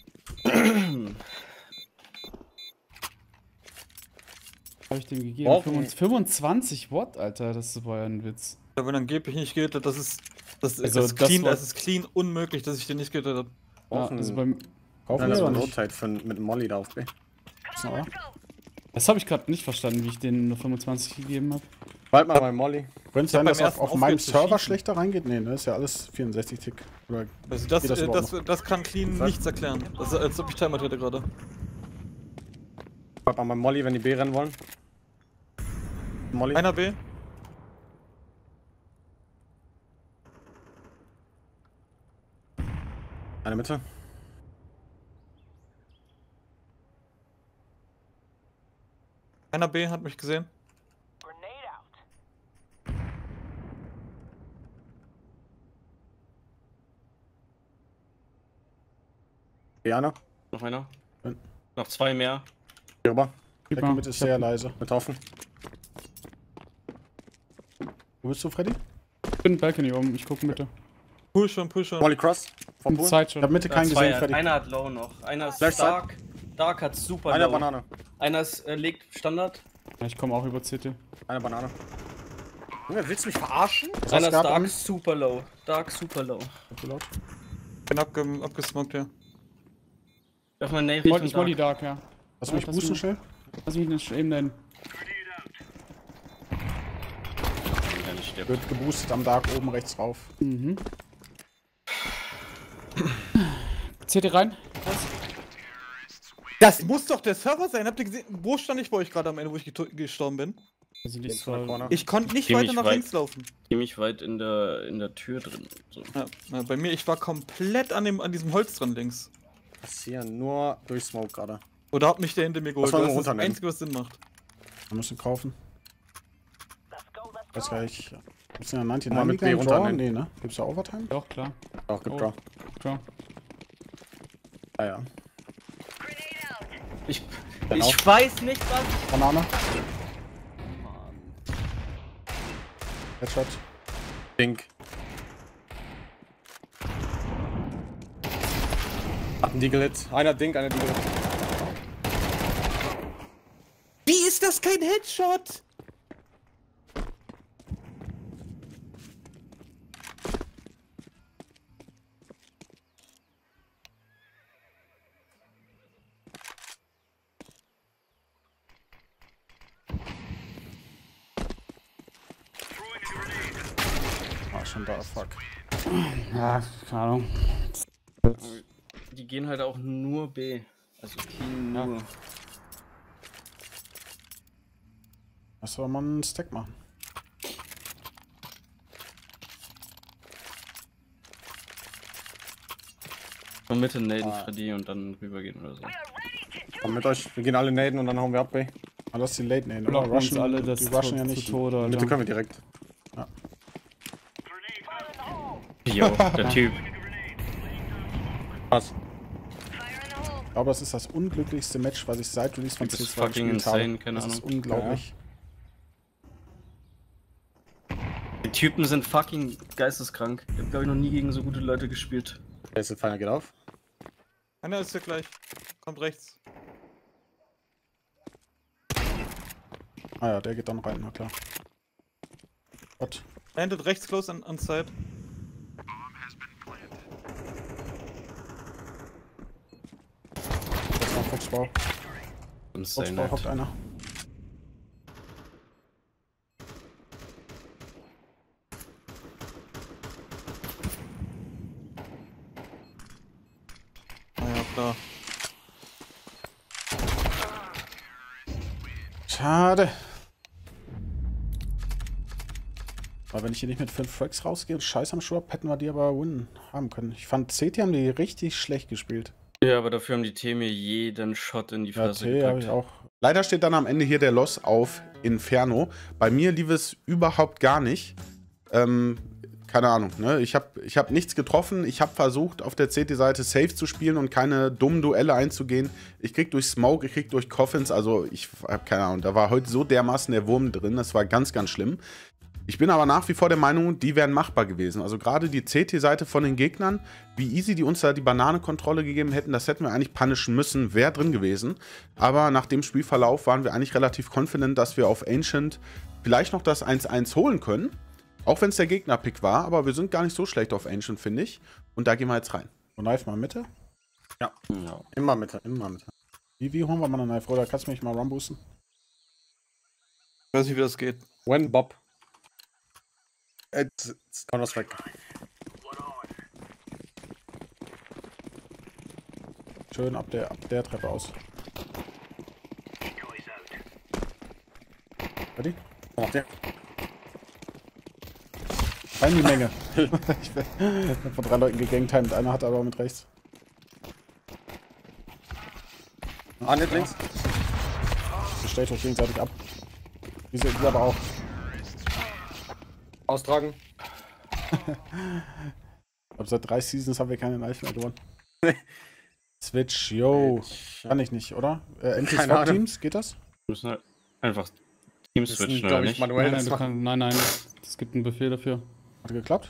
Hab ich dem gegeben. Brauchen- 25 Watt, Alter. Das war ja ein Witz. Ja, wenn angeblich nicht geht, das ist Also, ist das clean, war- das ist clean unmöglich, dass ich den nicht getötet habe. Ja, Brauchen- also beim, Kaufen Nein, wir das war oder eine nicht? Notzeit mit Molly da auf B. Oder? das habe ich gerade nicht verstanden, wie ich denen nur 25 gegeben habe. Bald mal bei Molly. Könnte hab sein, beim dass auf ersten meinem aufgehört zu Server schießen. schlechter reingeht? Nee, das ist ja alles 64 Tick. Oder Also Geht das überhaupt das kann clean Was? nichts erklären. Das ist, als ob ich Timer hätte gerade. Bald mal bei Molly, wenn die B rennen wollen. Molly. Einer B. Eine Mitte. Einer B hat mich gesehen. B einer. Noch einer. Ja. Noch 2 mehr. Hier rüber. Gib Second mal. mit ist sehr leise. Mit offen. Wo bist du, Freddy? Ich bin Balcony oben, ich gucke Mitte. Push schon. Molly Cross. Vom Und Pool. Zeit Ich hab schon. Mitte keinen Zwei, gesehen, Freddy. einer hat Low noch. Einer ist Flash Dark. Dark hat super Eine Low. Banane. Einer ist, legt Standard. Ja, ich komme auch über CT. Eine Banane. Junge, willst du mich verarschen? Einer ist gehabt, Dark Armin? super low. Dark super low. Zu laut. Bin abgesmoked, ja. Darf man Nate Ich Richtung wollte die Dark. Dark, ja. Lass mich Ja, boosten das- schnell. Lass mich nicht eben nennen. Der nicht stirbt. Wird geboostet am Dark oben rechts rauf. Mhm. CT rein. Das muss doch der Server sein. Habt ihr gesehen, wo stand ich bei euch gerade am Ende, wo ich gestorben bin? Also die Links von der Corner. Ich konnte nicht Ziemlich weiter nach weit. links laufen. Ziemlich weit in der Tür drin. So. Ja, bei mir, ich war komplett an diesem Holz dran links. Passieren nur durch Smoke gerade. Oder hat mich der hinter mir geholt? wollen wir Das ist das runternehmen? Einzige, was Sinn macht. Wir müssen kaufen. Weiß gar nicht. Müssen wir 99 Mal mit B Draw? runternehmen. Nee, ne? Gibt's da Overtime? Doch, klar. Doch, gibt Oh. Draw. Draw. Ja, ja. Ich Genau. weiß nicht, was. Banane. Headshot. Dink. Hat ein Deagle Hit. Einer Dink, einer Deagle Hit. Wie ist das kein Headshot? Ah, schon da, fuck. Ja, keine Ahnung. Die gehen halt auch nur B. Also nur. Lass doch mal einen Stack machen. Von Mitte naden Freddy und dann rübergehen oder so. Komm mit euch. Wir gehen alle naden und dann hauen wir ab, B. Ah, lass die Late nehmen. Blocken uns Rushen, alle das die rushen ja zu nicht. Tode, Mitte Alter. können wir direkt. Jo, der Typ. Was? Ich glaube, das ist das unglücklichste Match, was ich seit Release von Das ist C2 fucking gespielt habe. insane, keine Das ist Ahnung. unglaublich. Die Typen sind fucking geisteskrank. Ich hab glaube ich noch nie gegen so gute Leute gespielt. Der ist Feiner geht auf. Einer ist hier gleich. Kommt rechts. Ah ja, der geht dann rein, na klar. Gott. Landed rechts close an Side. Das war Fuchsbau. Insane. Fuchsbau hockt einer. Ah ja, klar. Schade. Aber wenn ich hier nicht mit 5 Fracks rausgehe und Scheiß am Schuh hab, hätten wir die aber win haben können. Ich fand CT haben die richtig schlecht gespielt. Ja, aber dafür haben die Themen mir jeden Shot in die Ja, Fresse T habe ich auch. Leider steht dann am Ende hier der Loss auf Inferno. Bei mir lief es überhaupt gar nicht. Keine Ahnung, ne? Ich hab nichts getroffen. Ich habe versucht, auf der CT-Seite safe zu spielen und keine dummen Duelle einzugehen. Ich krieg durch Smoke, ich krieg durch Coffins. Also ich habe keine Ahnung. Da war heute so dermaßen der Wurm drin. Das war ganz, ganz schlimm. Ich bin aber nach wie vor der Meinung, die wären machbar gewesen. Also gerade die CT-Seite von den Gegnern, wie easy die uns da die Bananenkontrolle gegeben hätten, das hätten wir eigentlich punishen müssen, wäre drin gewesen. Aber nach dem Spielverlauf waren wir eigentlich relativ confident, dass wir auf Ancient vielleicht noch das 1-1 holen können. Auch wenn es der Gegner-Pick war, aber wir sind gar nicht so schlecht auf Ancient, finde ich. Und da gehen wir jetzt rein. Und Knife mal Mitte. Ja. Immer Mitte, immer Mitte. Wie holen wir mal eine Knife? Oder kannst du mich mal rumboosten? Ich weiß nicht, wie das geht. When Bob. It's Counter-Strike. Schön ab der Treppe aus. Ready? Macht der. Rein in die Menge. Ich bin von 3 Leuten gegangtimed, einer hat aber mit rechts. Ah, nicht links. Ihr stellt euch gegenseitig ab. Diese aber auch. Austragen. Ich glaube, seit 3 Seasons haben wir keine Knife mehr gewonnen. Switch, yo. Kann ich nicht, oder? Keine Ahnung. Teams, geht das? Wir müssen halt einfach Teams Das switchen, ist, oder glaube ich, nicht? manuell. Nein, Das machen. nein, es gibt einen Befehl dafür. Hat geklappt?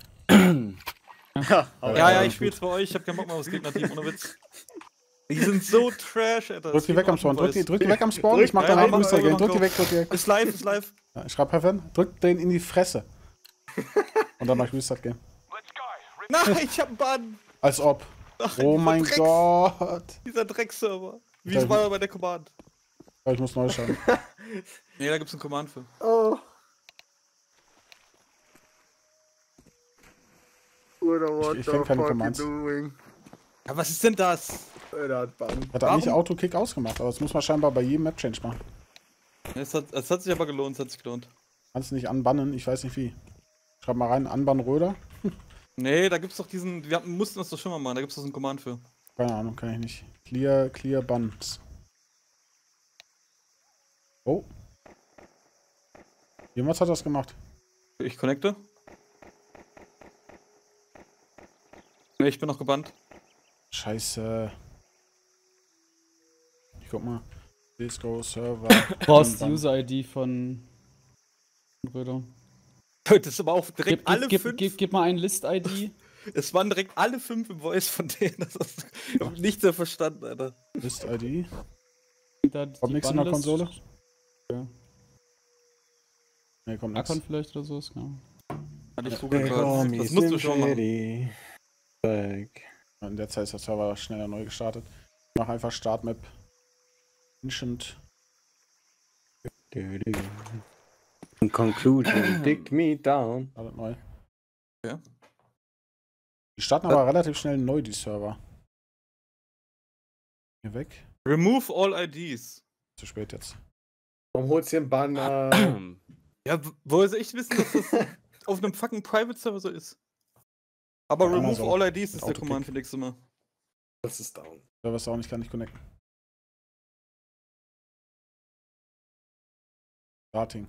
Ja, ich spiel's bei euch. Ich hab keinen Bock mehr aufs Gegnerteam, ohne Witz. Die sind so trash, Alter. Drück die weg am Spawn, drück die weg am Spawn. Ich mach Ja, danach mach, Booster mach, gehen. mach, Drück die go. weg, drück die weg. Ist live, ist live. Ja, ich schreib Heaven, drück den in die Fresse. Und dann mach ich Restart Game. Nein, ich hab einen Bann. Als ob. Ach, Oh dieser mein Drecks- Gott. Dieser Dreckserver. Wie Da- war er bei der Command? Ja, ich muss neu schauen. Nee, da gibt's einen Command für. Oh. Oder what Ich the kenn keine fuck you Commands. doing? Ja, was ist denn das? Der hat Bann. Hat eigentlich Autokick ausgemacht, aber das muss man scheinbar bei jedem Map-Change machen. Es hat sich aber gelohnt, Kannst du nicht anbannen, ich weiß nicht wie. Schreib mal rein, Anbann Röder. Nee, da gibt's doch diesen. Wir mussten das doch schon mal machen, da gibt's doch so einen Command für. Keine Ahnung, kann ich nicht. Clear Buns. Oh. Jemand hat das gemacht. Ich connecte. Nee, ich bin noch gebannt. Scheiße. Ich guck mal. Disco Server. Du brauchst die User-ID von Röder. Das ist aber auch direkt Gib mal ein List-ID. Es waren direkt alle 5 im Voice von denen. Ich hab nichts mehr verstanden, Alter. List-ID. Da Kommt nichts in der Bannlist. Konsole? Ja. Ne, kommt nichts. Akon vielleicht oder so, ist klar. Hatte ich Google gerade. Das musst du schon machen. In der Zeit ist der Server schneller neu gestartet. Ich mach einfach Startmap. Ancient. In conclusion, dig me down. Startet neu. Ja. Die starten aber relativ schnell neu, die Server. Hier weg. Remove all IDs. Zu spät jetzt. Warum holst du den Bann? Ja, woher soll ich wissen, dass das auf einem fucking Private Server so ist? Aber Ja, remove Amazon. all IDs ist der Autopick. Command für nächstes Mal. Das ist down. Server ist auch nicht, kann nicht connecten. Starting.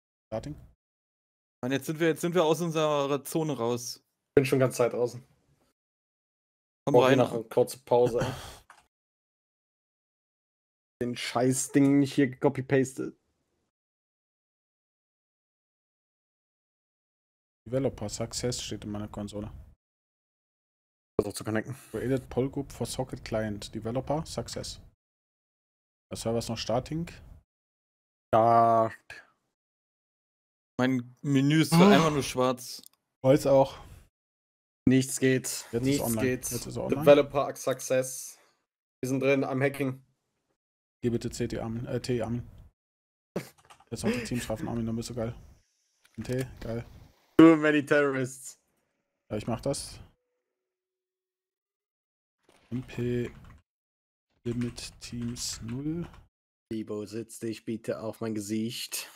Und jetzt sind wir aus unserer Zone raus. Ich bin schon ganz Zeit draußen. Komm Brauche rein. noch eine kurze Pause. Ey. Den Scheiß-Ding nicht hier gecopy-pastet. Developer Success steht in meiner Konsole. Versuch zu connecten. Created Poll Group for Socket Client. Developer Success. Der Server ist noch starting. Ja. Mein Menü ist einfach nur schwarz. Weiß auch. Nichts geht. Jetzt ist Nichts online. geht. Jetzt ist er online. Developer Success. Wir sind drin am Hacking. Geh bitte CT Armin. T Armin. Jetzt auch die Teams schaffen Armin, dann bist du geil. T, geil. Too many terrorists. Ja, ich mach das. MP Limit Teams 0. Libo, setz dich bitte auf mein Gesicht.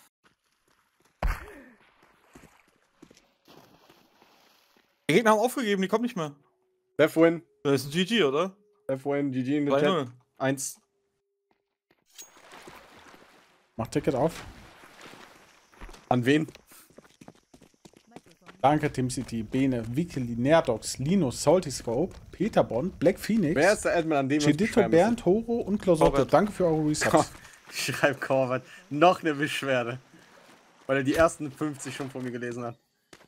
Die Gegner haben aufgegeben, die kommen nicht mehr. Left win. Das ist ein GG, oder? Left win. GG in der Chat. 3-0. 1. Mach Ticket auf. An wen? Danke, TeamCity, Bene, Wikili, Nerdox, Linus, Saltyscope, Peter Bond, Black Phoenix, Wer ist der Admin, an dem wir uns Chedito, beschweren Bernd, Horo und Klausotte. Corbett. Danke für eure Resubs. Schreib Corbett. Noch eine Beschwerde. Weil er die ersten 50 schon von mir gelesen hat.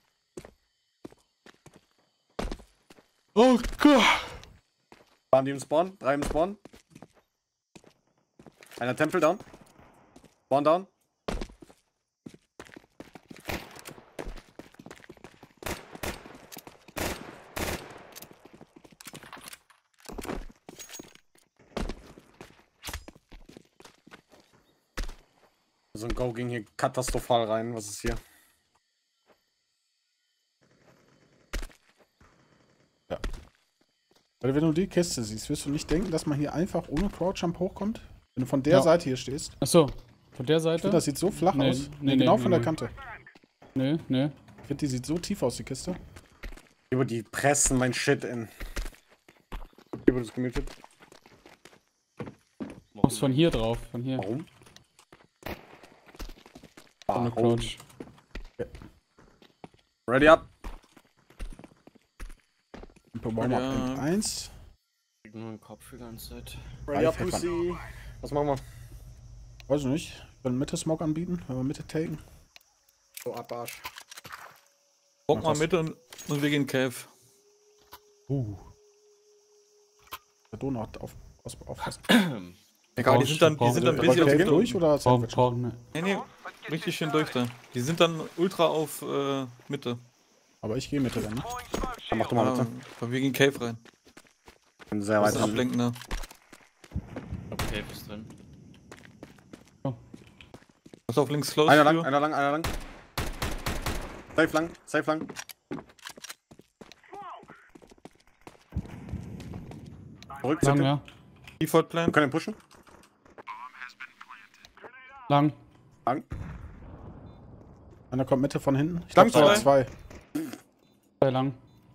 Oh Gott. Waren die im Spawn? 3 im Spawn. Einer Tempel down. Spawn down. So ein Go ging hier katastrophal rein. Was ist hier? Weil wenn du die Kiste siehst, wirst du nicht denken, dass man hier einfach ohne Crouchjump hochkommt? Wenn du von der Seite hier stehst. Achso, von der Ich Seite? finde, das sieht so flach Nee, aus. nee, genau nee, von nee, der nee. Kante. Nee. Ich finde, die sieht so tief aus, die Kiste. Über die pressen mein Shit in. Hier wurde es gemutet. Du musst von hier drauf, von hier. Warum? Von der Crouch. Ready up. Warm-up Ja. in 1. Ich nur den Kopf die ganze Zeit. Ready up, Pfeffern. Pussy. Was machen wir? Weiß ich nicht. Wir können Mitte-Smoke anbieten, wenn wir Mitte taken. So, Abarsch. Bock Mach mal das. mit und wir gehen Cave. Der Donut aufpassen. Egal, die sind dann busy Wollt auf ihr Mitte. durch oder Sandwich? Nee, richtig schön durch da. Die sind dann ultra auf Mitte. Aber ich gehe Mitte dann. Ne? Dann mach du mal bitte. Aber wir gehen Cave rein. Bin sehr Was weit ist dran. ablenkender. Okay, ist drin. Was auf links close? Einer lang, Tür. einer lang, einer lang. Safe lang, safe lang. Zurück, Lang, zurück. ja. Default Wir Plan. können ihn pushen. Lang. Lang. Einer kommt Mitte von hinten. Ich Lang glaube, zwei. zwei. Sehr lang.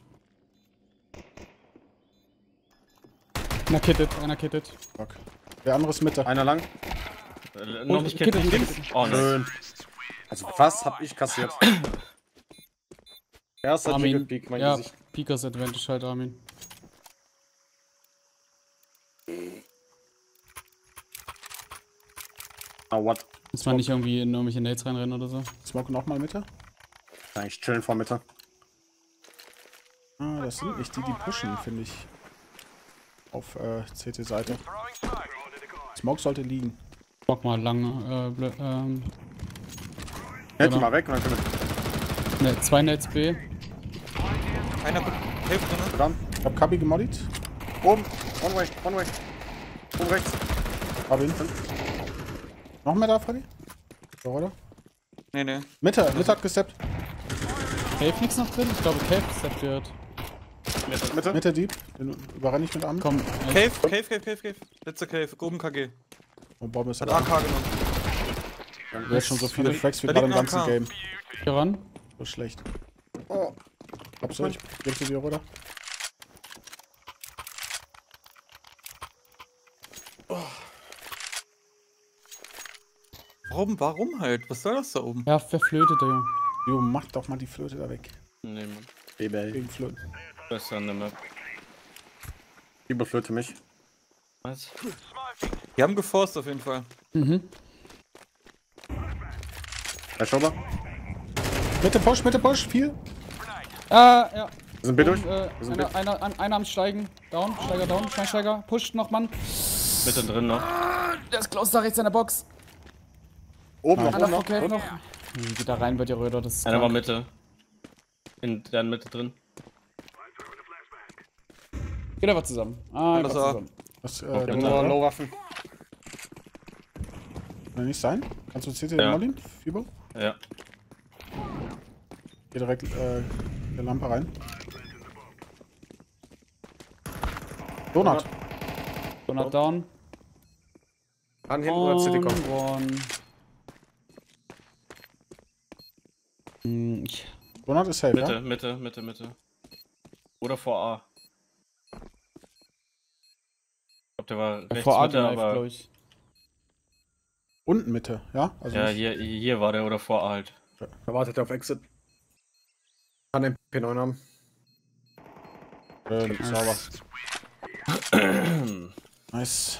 Einer kittet. Fuck. Der andere ist Mitte. Einer lang. Noch nicht kittet. Oh, nice. Schön. Also was hab ich kassiert? Erster Jiggle Armin. Peak, mein Ja, Gesicht. Peekers Advantage halt, Armin. Ah, what? Muss man nicht irgendwie in irgendwelche Nades reinrennen oder so. Smoke nochmal Mitte. Eigentlich chillen vor Mitte. Ah, das sind nicht die, die pushen, finde ich. Auf CT-Seite. Smoke sollte liegen. Bock mal lang. Hält Genau. die mal weg und dann können wir. Ne, 2 Nades B. Einer Hälfte, ne? Verdammt. Ich hab Kabi gemoddied. Oben. One way. Oben rechts. Hab ihn. Noch mehr da, Freddy? So, oder? Nee. Mitte hat gesteppt. Cave nix noch drin? Ich glaube, Cave ist zerstört. Mitte. Mitte Deep. Den überrenne ich mit Arm. Komm, Cave. Letzter Cave. Oben KG. Oh, Bombe ist Hat da. AK genommen. Du hast schon so viele Flags wie Da gerade im liegt ein ganzen AK. Game. hier ran. So schlecht. Oh. Hab's du? Ich gebe sie dir, oder? Warum halt? Was soll das da oben? Ja, verflötet der Junge. Jo, mach doch mal die Flöte da weg. Nee, Mann. Baby. Gegen Flöten. Besser an der Map. Überflöte mich. Was? Die haben geforst auf jeden Fall. Mhm. Herr Schober. Mitte Push, viel. Ja. Wir sind B durch. Und, einer am Steigen. Down, Steiger down, Steiger. Pusht noch, Mann. Mittendrin noch. Der ist close da rechts in der Box. Oben noch, Einer oben vor noch. Cave noch. Geht da rein bei dir, Röder. Das ist Einer war krank. Mitte. In der Mitte drin. Geht aber zusammen. Einfach Das war- zusammen. Das Wir haben nur Low-Waffen. kann nicht sein. Kannst du CT Ja. moddien? Fibo? Ja. Geh direkt der Lampe rein. Donut. Donut down. An hinten oder City kommt. One. Donut ist safe, ja? Mitte. Oder vor A. Ich glaube, der war rechts Vor Mitte, Adlife, aber... glaube ich. Unten Mitte, ja? Also Ja, nicht- hier war der oder vor A halt. Da wartet er auf Exit. Kann den P9 haben. sauber. Nice.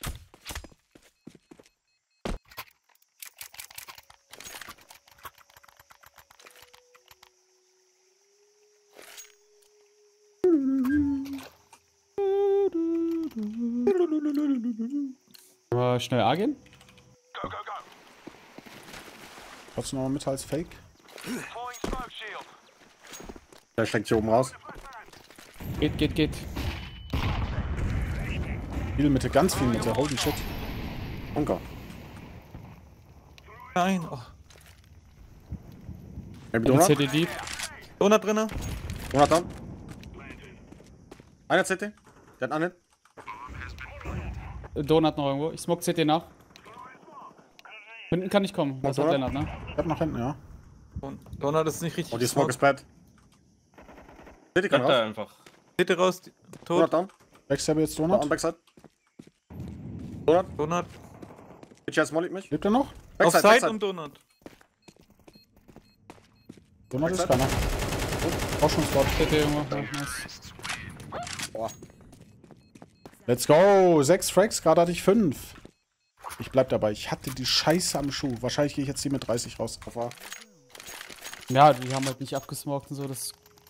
Aber schnell A gehen? Trotzdem noch Mitte als Fake. Der steckt hier oben raus. Geht. Viel Mitte, ganz viel Mitte. Holy shit. Bunker. Nein. Oh. Maybe Und Donut. CT deep. Donut drinne. Donut down. Einer CT. Der hat einen. Donut noch irgendwo. Ich smoke CT nach. Hinten kann ich kommen. Was hat Donut? Lennart, ne? Ich hab noch hinten, ja. Donut ist nicht richtig. Und die Smoke ist bad. CT kann Bleibt da raus. einfach. Bitte raus. Donut Tot. down. Backstabbe jetzt On Donut. Backside. Donut. Donut. Bitch, jetzt molligt mich. Lebt er noch? Auf Backside, Side Backside. und Donut. Donut ist Backside. keiner. Auch schon Spot. CT irgendwo. Ja, nice. Let's go! 6 Frags, gerade hatte ich 5. Ich bleib dabei. Ich hatte die Scheiße am Schuh. Wahrscheinlich gehe ich jetzt hier mit 30 raus. Auf A. Ja, die haben halt nicht abgesmoked und so. Das.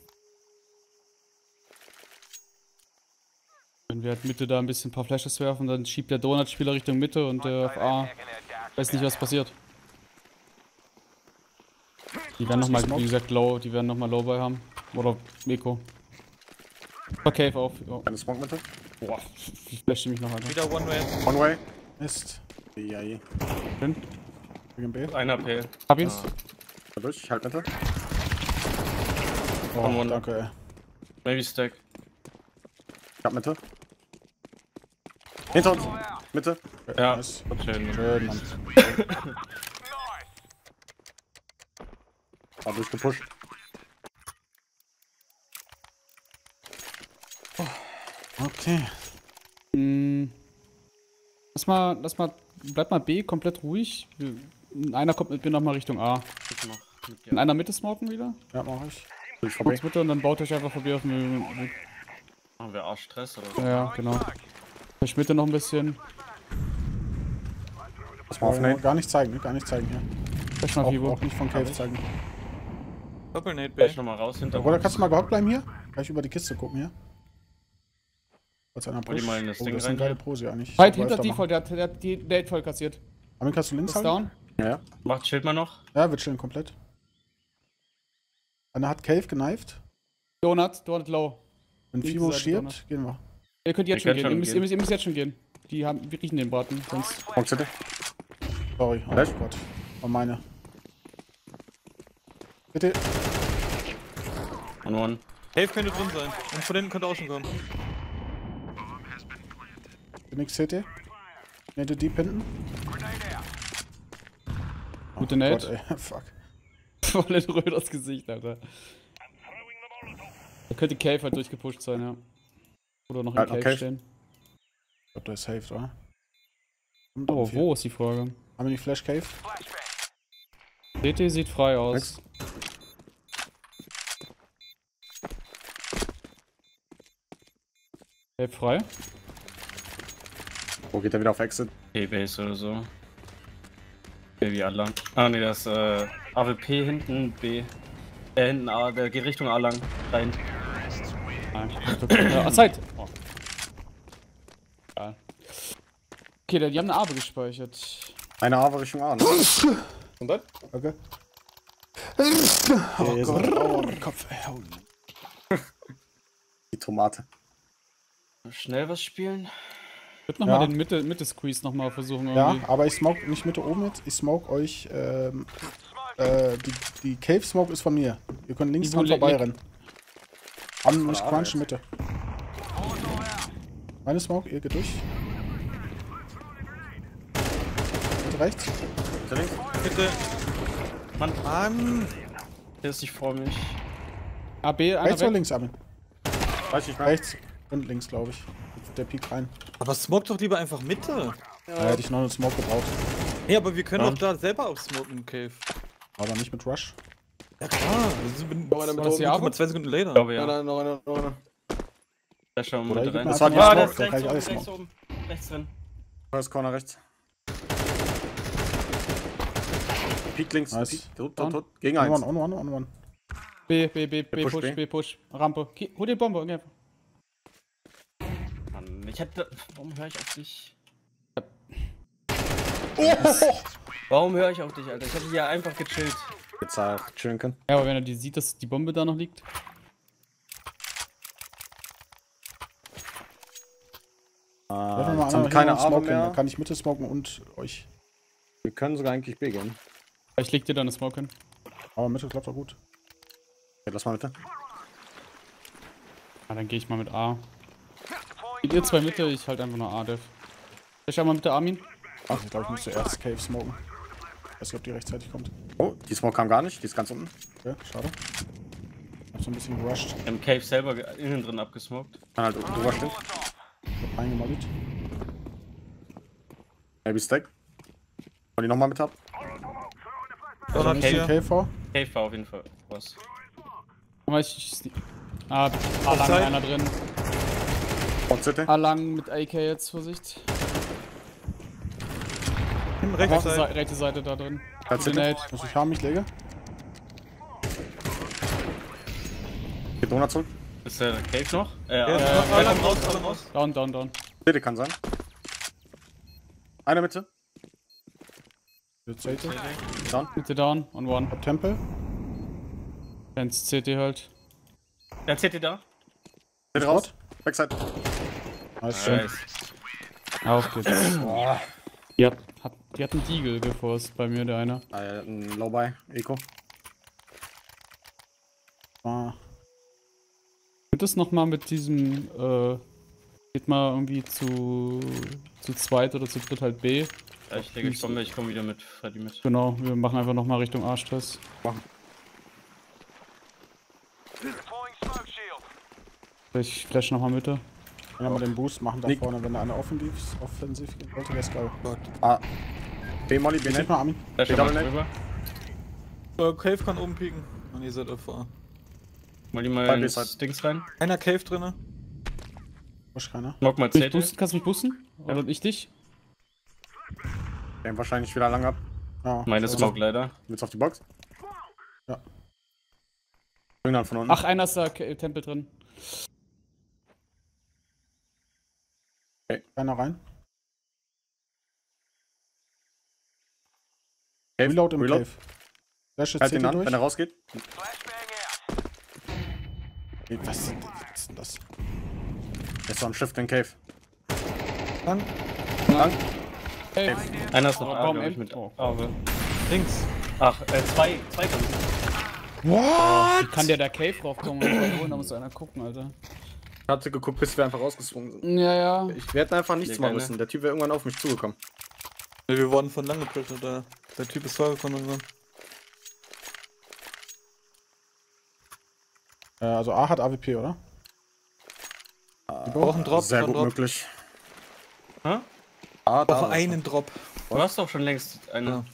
Wenn wir halt Mitte da ein bisschen ein paar Flashes werfen, dann schiebt der Donut-Spieler Richtung Mitte und der auf A. Weiß nicht, was passiert. Die werden nochmal, wie gesagt, low. Die werden nochmal low bei haben. Oder Meko. Cave auf. Oh. Eine Smoke Mitte. Boah, ich flashe mich noch, Alter. Wieder One Way. One way. Mist. Ja, ja. Schön. Gegen B. Einer P. Hab ihn. Da durch. Ich halt Mitte. Oh, One. danke, ey. Maybe Stack. Ich hab Mitte. Hinter uns. Mitte. Ja, Nice. schön. Schön, Mann. War durchgepusht. Okay. Lass mal, bleib mal B komplett ruhig. Einer kommt mit mir nochmal Richtung A. Ich mach mit In dir. einer Mitte smoken wieder. Ja, mach ich. Durch vorbei. Kurz Mitte und dann baut euch einfach vorbei auf den. Machen wir Arschstress oder so? Ja, genau. Euch Mitte noch ein bisschen. Lass mal aufnehmen. Gar nicht zeigen, ne? Gar nicht zeigen hier. Vielleicht mal Auch, Vivo. auch nicht von Cave zeigen. Doppelnate B. Gleich nochmal raus hinter. Oder kannst du mal gehockt bleiben hier? Gleich über die Kiste gucken hier. Als einer Wollt ihr Push. mal in das Oh, Ding das ist eine rein geile hier? Pose eigentlich. Weit Sollten wir hinter öfter Default, der hat die Nate voll kassiert. machen. Amin, kannst du links Ist halten? down. Ja, ja. Macht Schild mal noch. Ja, wird chillen komplett. Einer hat Cave geknifed. Donut low. Wenn Linke Fibo Seite stirbt, Donut. gehen wir. Ihr könnt jetzt Ihr schon könnt gehen. schon Ihr müsst jetzt schon gehen. Wir riechen den Braten, sonst. Komm, City. Sorry. Oh Was? Gott. War meine. Bitte. Und Cave könnte drin sein. Und von denen könnte auch schon kommen. Nix CT. Nette Deep hinten. Gute Nate. Gott, ey. Fuck. Voll in Röders Gesicht, Alter. Da könnte Cave halt durchgepusht sein, ja. Oder noch in Halt Cave noch Cave. stehen. Ich glaub, der ist safe, oder? Aber wo ist die Frage? Haben wir die Flash Cave? CT sieht frei aus. Cave frei. Wo geht er wieder auf Exit? B-Base oder so. Baby A lang. Ah ne, das AWP hinten B. Hinten A, der geht Richtung A lang. Rein. Zeit! Oh. Egal. Okay, die haben eine Abe gespeichert. Eine A war Richtung A, ne? Und dann? Okay. Oh Gott, oh, mein Kopf. Ey, oh. Die Tomate. Schnell was spielen. Ich würde nochmal Ja. den Mitte-Squeeze nochmal versuchen Ja, irgendwie. aber ich smoke nicht Mitte oben jetzt. Ich smoke euch. Die Cave Smoke ist von mir. Ihr könnt links Die dran Bullet- vorbeirennen. Haben mich A crunchen jetzt. Mitte. Meine Smoke, ihr geht durch. Mitte rechts. Bitte links. Bitte. Mann, der ist nicht vor mich. AB, einer Rechts oder weg. links, Armin? Weiß ich mehr. Rechts und links, glaube ich. Der Peak rein. Aber smoke doch lieber einfach Mitte. Da hätte ich noch einen Smoke gebraucht. Nee, aber wir können Ja. doch da selber aufsmoken, Cave. Aber nicht mit Rush. Ja klar, wir sind Noch einer mit War das die Abe? 2 Sekunden later. Ich glaube Nein, ja. nein, noch einer, noch einer. Da schauen wir Oder mit ihr gebt rein. mir Das war einfach die die Ah, Smoke, das Smoke, ist dann kann rechts ich oben, alles rechts smoken. oben. Rechts drin. First Corner rechts. Peak links. Nice. Peak. Tot. Gegen On eins. one. B, Push Push, B. B, Push. Rampe. Okay, hol die Bombe, okay. Mann, ich hätte. Warum höre ich auf dich? Oh! Warum höre ich auf dich, Alter? Ich hätte hier einfach gechillt. Jetzt chillen können. Ja, aber wenn er die sieht, dass die Bombe da noch liegt. Werfen wir mal Jetzt haben einer wir keine hier noch einen Arme Smoke hin. mehr. Dann kann ich Mitte smoken und euch. Wir können sogar eigentlich B gehen. Vielleicht liegt dir da eine Smoke hin. Aber Mitte klappt doch gut. Okay, lass mal Mitte. Ah, dann gehe ich mal mit A. Geht ihr zwei Mitte, ich halt einfach nur A, Dev. Ich schau mal mit der Armin. Ach, ich glaube, ich muss zuerst Cave smoken. Weiß nicht, ob die rechtzeitig kommt. Oh, die Smoke kam gar nicht. Die ist ganz unten. Okay, schade. Hab so ein bisschen gerusht. Im Cave selber innen drin abgesmoked. Kann halt drüber stehen. Hab reingemollt. Maybe Stack. Wollen die nochmal mit ab? Donut Nicht die hier. Cave vor. Cave war auf jeden Fall was. Aber A lang Offside. einer drin. Von City. A lang mit AK jetzt, Vorsicht. Hinten rechts Rechte, sein. rechte Seite da drin. Halt City. Grenade. Muss ich haben, ich lege. Geht Donut zurück. Ist der Cave noch? Ja, Ja. alle raus, alle raus. Down. City kann sein. Eine Mitte. Jetzt Seite. Down. Mitte down on one. Hab Tempel. Fans CT halt. Der CT da? City raus. Backside. Nice, schön. Nice. Auf geht's. Die hat einen Deagle geforst bei mir, der eine. Ein Low-Buy. Eco. Ah, Und das nochmal mit diesem Geht mal irgendwie zu zweit oder zu dritt halt B. Ja, ich lege Bombe, ich komme wieder mit Freddy mit. Genau, wir machen einfach nochmal Richtung A-Stress. Ich flash nochmal Mitte. Wenn wir mal den Boost machen da Nick. vorne, wenn da eine offensiv gehen wollte, wäre es geil. A. B Molly, B Jetzt net. mal Armin. Da schon Double mal Net. drüber. Cave kann oben pieken. Und ihr seid auf A. Mal die mal Bei ins B-Side. Dings rein. Einer Cave drinne. Wasch keiner. Smoke mal Kannst CT. du mich boosten? Oder ich dich? Den wahrscheinlich wieder lang ab. Ja. Meine Smoke leider. Willst du auf die Box? Ja. Bring dann von unten. Ach, einer ist da Tempel drin. Keiner rein. Cave. Reload im Reload. Cave. Flash jetzt Halt den CT an, durch. wenn er rausgeht. Was ist denn das? Der ist so am Shift in Cave. Lang. Hey, Einer ist noch Oh, A, komm, glaub ich, End. mit Oh. Auge. Links. Ach, zwei kann wie kann der Cave raufkommen und mich holen? Da muss einer gucken, Alter. Ich hatte geguckt, bis wir einfach rausgesprungen sind. Ja, ja. Wir hätten einfach nichts Nee, machen keine. müssen. Der Typ wäre irgendwann auf mich zugekommen. Wir wurden von lange geprescht, der Typ ist vorgekommen und so. Also A hat AWP, oder? Wir brauchen Drop. Sehr gut Drop. möglich. Hä? Ah, Wir brauchen einen Drop. Du hast doch schon längst eine. Ja.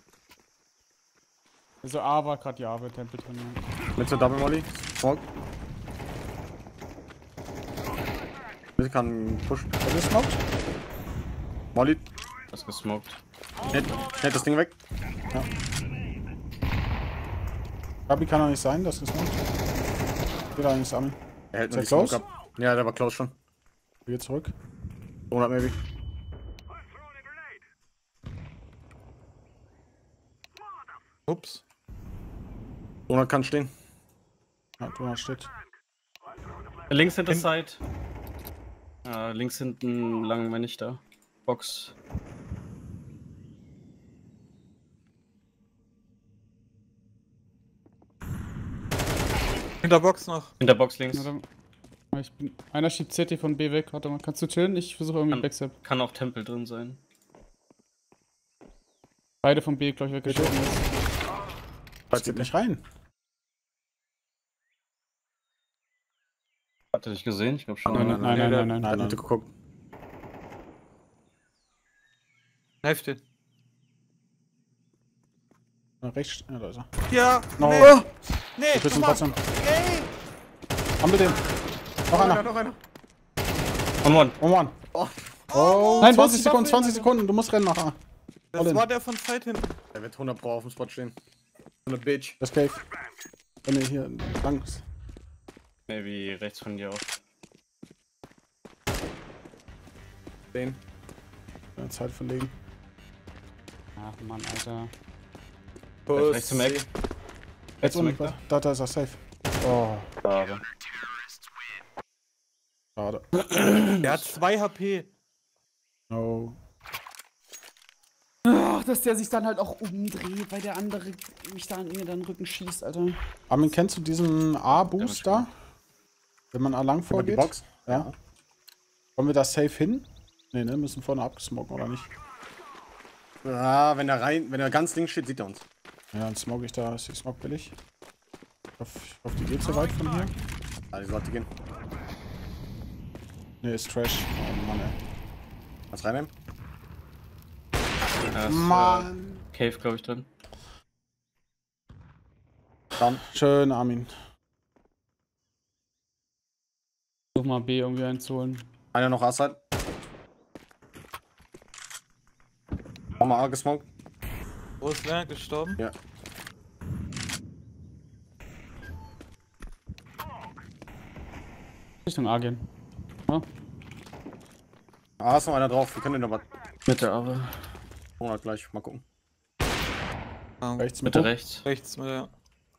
Also A war gerade ja, bei Tempel drin. Ja. Mit der Double Molly. Smoke. Ich kann pushen. Was ist smoked? Molly. Was gesmoked. Schnell das Ding weg. Gabi kann doch nicht sein, das ist smoked. Geht da nicht Armin. Er hält Ist nur er die Smoke close? ab. Ja, der war close schon. Geht zurück. 200 maybe. Ups. 200 kann stehen. Ja, Donald steht. Links hinter Side. Links hinten lang meine ich da. Box. Hinter Box noch. Hinter Box links. Ja, dann, einer schiebt CT von B weg. Warte mal, kannst du chillen? Ich versuche irgendwie Backstep. Kann auch Tempel drin sein. Beide von B, glaube ich, weggeschoben ist. Das geht nicht rein. Hat er dich gesehen? Ich glaube schon. Nein, nein. Er hat nicht geguckt. Knife den. Rechts. Ja, da ist er. Ja. No. Nee. Nee. Wir wissen nochmal. trotzdem. Ey. Haben wir den? Noch einer. Noch einer. On one. Oh Mann. Oh. Nein, wo 20 ist die Sekunden, Waffe? 20 Sekunden. Du musst rennen nach A. Das All in. war der von Zeit hinten. Der wird 100 Pro auf dem Spot stehen. So eine Bitch. Das Cave. Wenn ihr hier lang ist. Maybe rechts von dir auch. Den. Zeit verlegen. Ach Mann, Alter. Rechts zum Eck. Rechts zum Eck. Da ist er safe. Oh, Schade. schade. Der hat 2 HP. No. Ach, dass der sich dann halt auch umdreht, weil der andere mich da an mir dann Rücken schießt, Alter. Armin, kennst du diesen A-Boost da? Wenn man A lang Über die vorgeht? Box. Ja. Wollen wir da safe hin? Ne, ne, müssen vorne abgesmoken, oder nicht? Ja, wenn er ganz links steht, sieht er uns. Ja, dann smoke ich da. Ist die Smoke billig? Ich hoffe, die geht so weit von hier. Ah, die sollte gehen. Ne, ist Trash. Oh Mann, ey. Was reinnehmen? Da ist, Mann. Cave, glaube ich, drin. Down. Schön, Armin. Versuch mal B irgendwie einzuholen. Einer noch A-Side. Nochmal A gesmoked. Wo ist der gestorben? Ja. Richtung A gehen. Ja. A ist noch einer drauf. Wir können den aber Mitte aber. 100 gleich. Mal gucken. Ah, Rechts Mitte mit rechts. rechts mit der.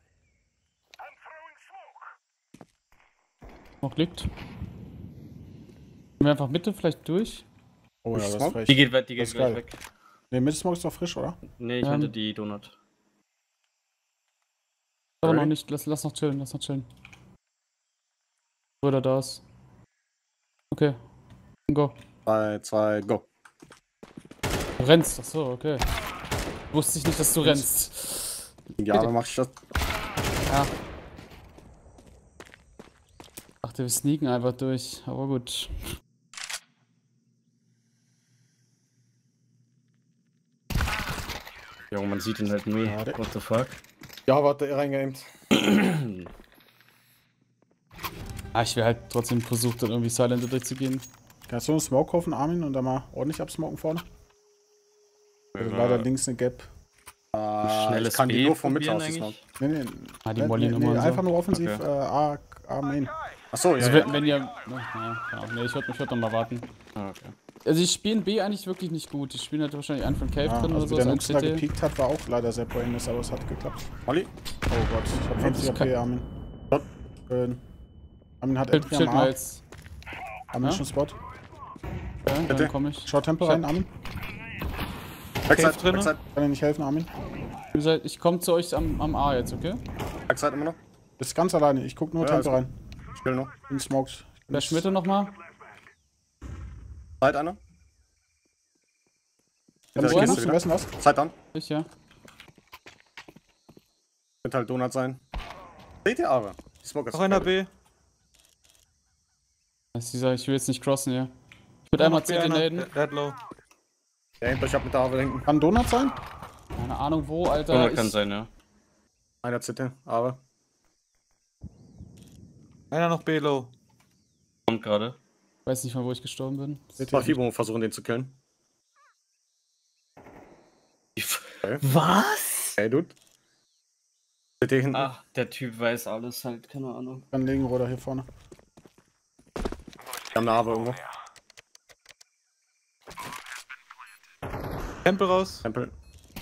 Noch liegt. Gehen wir einfach Mitte vielleicht durch. Oh ja, das ist Smoke? frech. Die geht weg, die Das geht ist gleich geil. weg. Ne, Mitte-Smoke ist doch frisch, oder? Nee, ich meinte die Donut. Aber Ready? noch nicht. Lass noch chillen, lass noch chillen. Wo er da ist. Okay. Go. 3, 2, go. Du rennst, achso, okay. Wusste ich nicht, dass du rennst. Ja, dann mach ich das. Ja. Ach, wir sneaken einfach durch, aber gut. Junge, man sieht ihn halt nie. Warte. What the fuck? Ja, warte, er reingeimt. Ah, ich wäre halt trotzdem versucht, dann irgendwie Silent durchzugehen. Kannst du einen Smoke kaufen, Armin, und dann mal ordentlich absmoken vorne? Also leider links eine Gap. Schnelles Ich kann die B nur von Mitte probieren aus eigentlich? diesmal. Nee, Ah, die Molly-Nummer und so. einfach nur offensiv Okay. A Main. Achso, ja. Also ja. wenn ihr... Ja, nee, ich würd noch mal warten. Ah, okay. Also ich spiele B eigentlich wirklich nicht gut. Ich spiele halt wahrscheinlich einen von Cave Ja, drin also oder wie der so. Nux da CT. gepiekt hat, war auch leider sehr brainless, aber es hat geklappt. Molly? Oh Gott, ich hab 50 kann- AP, Armin. Gott. Armin hat Schild endlich am mal A. jetzt. Armin Ja? schon Spot. Okay, Bitte? dann komm ich. Schau Tempo rein, Armin. Backside, drinne? Backside. Kann dir nicht helfen, Armin. Wie gesagt, ich komme zu euch am A jetzt, okay? Backside immer noch. Bist ganz alleine, ich guck nur Ja, Tempo ist rein. Ich will noch. Bin smoked. Flash Mitte nochmal. Side einer. Wenn Das du geht gehst, wieder. du wissen was? Side down. Ich, ja. Wird halt Donut sein. Seht ihr aber? Die Smoke ist Noch einer B. Das ist dieser, ich will jetzt nicht crossen, ja. Ich würde einmal Noch B, CT einer. naden. Der hat low. Der hängt euch ab mit der Havel hinten. Kann Donut sein? Keine Ahnung wo, Alter. Donut kann sein, ja. Einer CT, aber. Einer noch B low. Kommt gerade. Weiß nicht mal, wo ich gestorben bin. Mal Fibo versuchen, den zu killen. Was? Hey, Dude. CT hinten. Ach, der Typ weiß alles halt, keine Ahnung. Dann legen Roder hier vorne. Wir haben eine Havel irgendwo. Tempel raus. Tempel.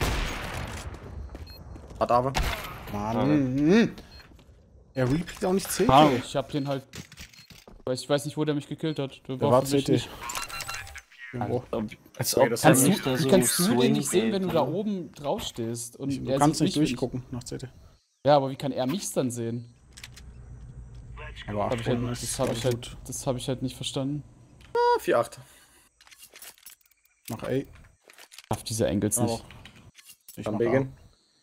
Hat Ave. Mann. Er repeat auch nicht 10. Ah, ich hab den halt. Ich weiß nicht, wo der mich gekillt hat. Der war hoffentlich CT. nicht. Irgendwo. Als Okay, ob das der kann nicht da so Kannst du den nicht sehen, wenn du da swingt, oben drauf stehst? Und Du er kannst sieht nicht mich, durchgucken nach CT. Ja, aber wie kann er mich dann sehen? Aber Hab ich halt, Achtung, das hab ich halt nicht verstanden. 4-8. Mach A. Auf diese Engels nicht. Ich Dann mach B A. gehen.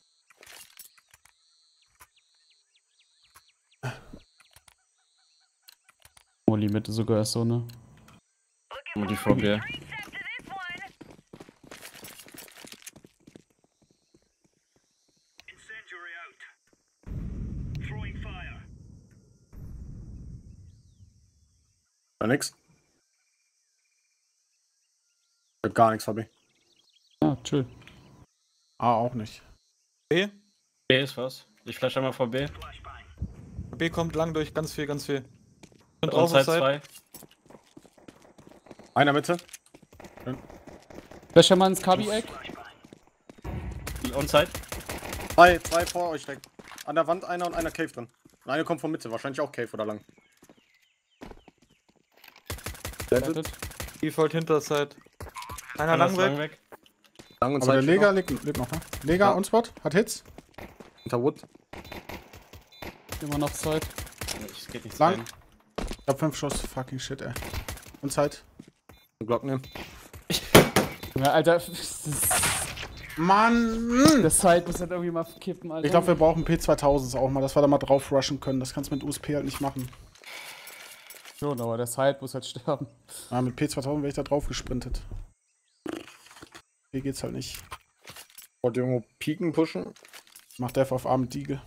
Molly Mitte sogar ist so, ne? Und die VB. War nix. Wird gar nichts, VB. Ja, chill. A auch nicht. B. B ist was. Ich flash einmal VB. B kommt lang durch, ganz viel, ganz viel. Und Und drauf auf Side Side. 2. Einer Mitte. Flash mal ins Kabi-Eck. Onside. Zwei vor euch weg. An der Wand einer und einer Cave drin. Und einer kommt von Mitte, wahrscheinlich auch Cave oder lang. Rettet. Default hinter Side. Einer Einer lang ist weg. lang weg. Lang und Aber der Side Lega lebt noch, ne? Lega Ja. on Spot, hat Hits. hinter Wood. Immer noch Zeit. Es geht nicht Lang. rein. Ich hab 5 Schuss, fucking shit, ey. Und Zeit. Glock nehmen. Ja, Alter, das Mann! Side muss halt irgendwie mal kippen, Alter. Ich glaube, wir brauchen P2000s auch mal, dass wir da mal drauf rushen können. Das kannst du mit USP halt nicht machen. schon, aber der Side muss halt sterben. Ja, mit P2000 wäre ich da drauf gesprintet. Hier geht's halt nicht. Wollt ihr irgendwo pieken, pushen? Macht Def auf Arm Diegel.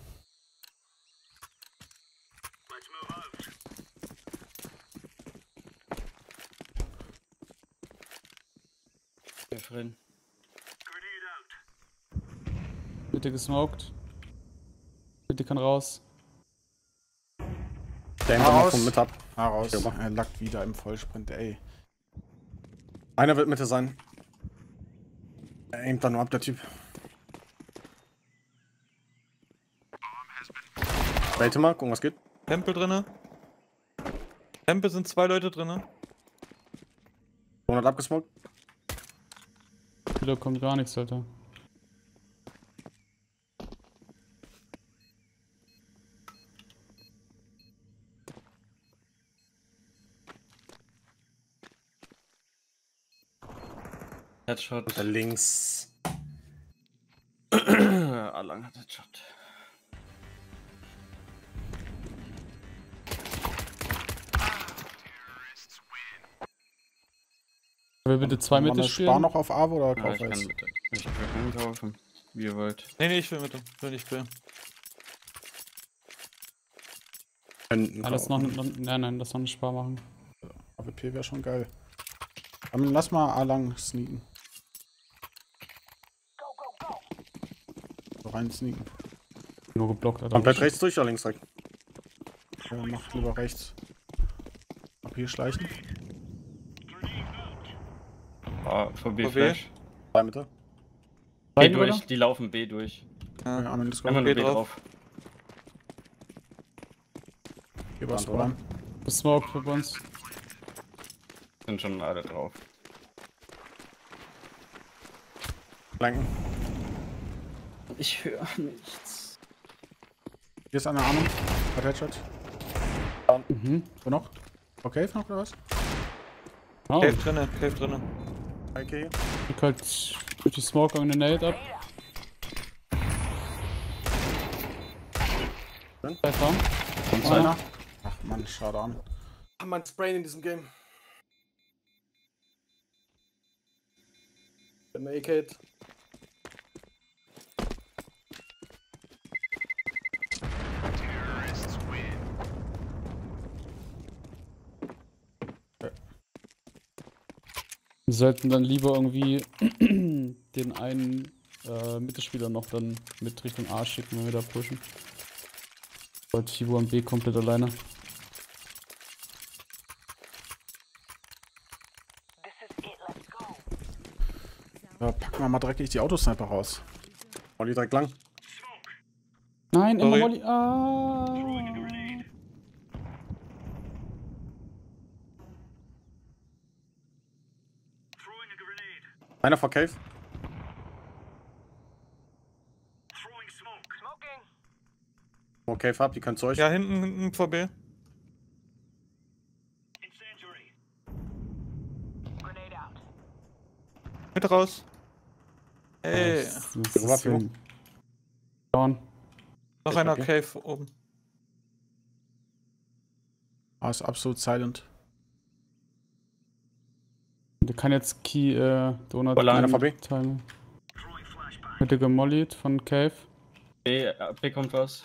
Drin. Bitte gesmoked. Bitte kann raus. Der hängt noch von Mitte ab. Ah, raus. Ja, Er lackt wieder im Vollsprint, ey. Einer wird Mitte sein. Er aimt da nur ab, der Typ. Warte mal, gucken, was geht. Tempel drinne. Tempel sind 2 Leute drinne. 100 abgesmoked. Wieder kommt gar nichts, Alter. Headshot. Unter links. A-lang hat Headshot. Wir bitte 2 Mitte Spar spielen. noch auf Avo oder Ja, kauf ich kann jetzt? mit. Ich kann kaufen. Wie ihr wollt. Nee, ich will mit dem. Will nicht B. Hinten Ja, lass noch, kaufen. nein, lass noch einen Spar machen. AWP wäre schon geil. Lass mal A-lang sneaken. So rein sneaken. Nur geblockt, Alter. Komplett rechts durch oder links rein? Macht lieber rechts. Ab hier schleichen. Ah, vor B Vor B. Flash. 2 Mitte. B Beiden, durch, oder? die laufen B durch. Ja, Armin, let's go. Einfach nur B B drauf. drauf. Hier was Oder? rein. Gesmoked für uns. Sind schon alle drauf. Flanken. Ich höre nichts. Hier ist eine Armin. Hat Headshot. Mhm. Wo noch? Okay, noch oder was? Oh, Cave drinne. Okay. ich halt durch die Smoke und eine Nade ab. Bei Farm. Kommt Ah. einer? Ach man, schade an. Kann man sprayen in diesem Game? Make it. Wir sollten dann lieber irgendwie den einen Mittelspieler noch dann mit Richtung A schicken, wenn wir da pushen. Weil Fibo am B komplett alleine. Ja, packen wir mal dreckig die Autosniper raus. Molly direkt lang. Nein, immer Sorry. Molly. Ah. Einer vor Cave. Wo Cave habt, die könnt zu euch. Ja, hinten vor B. Mit raus. Ey, Das Rüber, ist Fibo. Down. noch einer Cave oben. Ah, ist absolut silent. Der kann jetzt Key Donut Voll einer vor B. teilen. Mitte gemollied von Cave. B kommt was.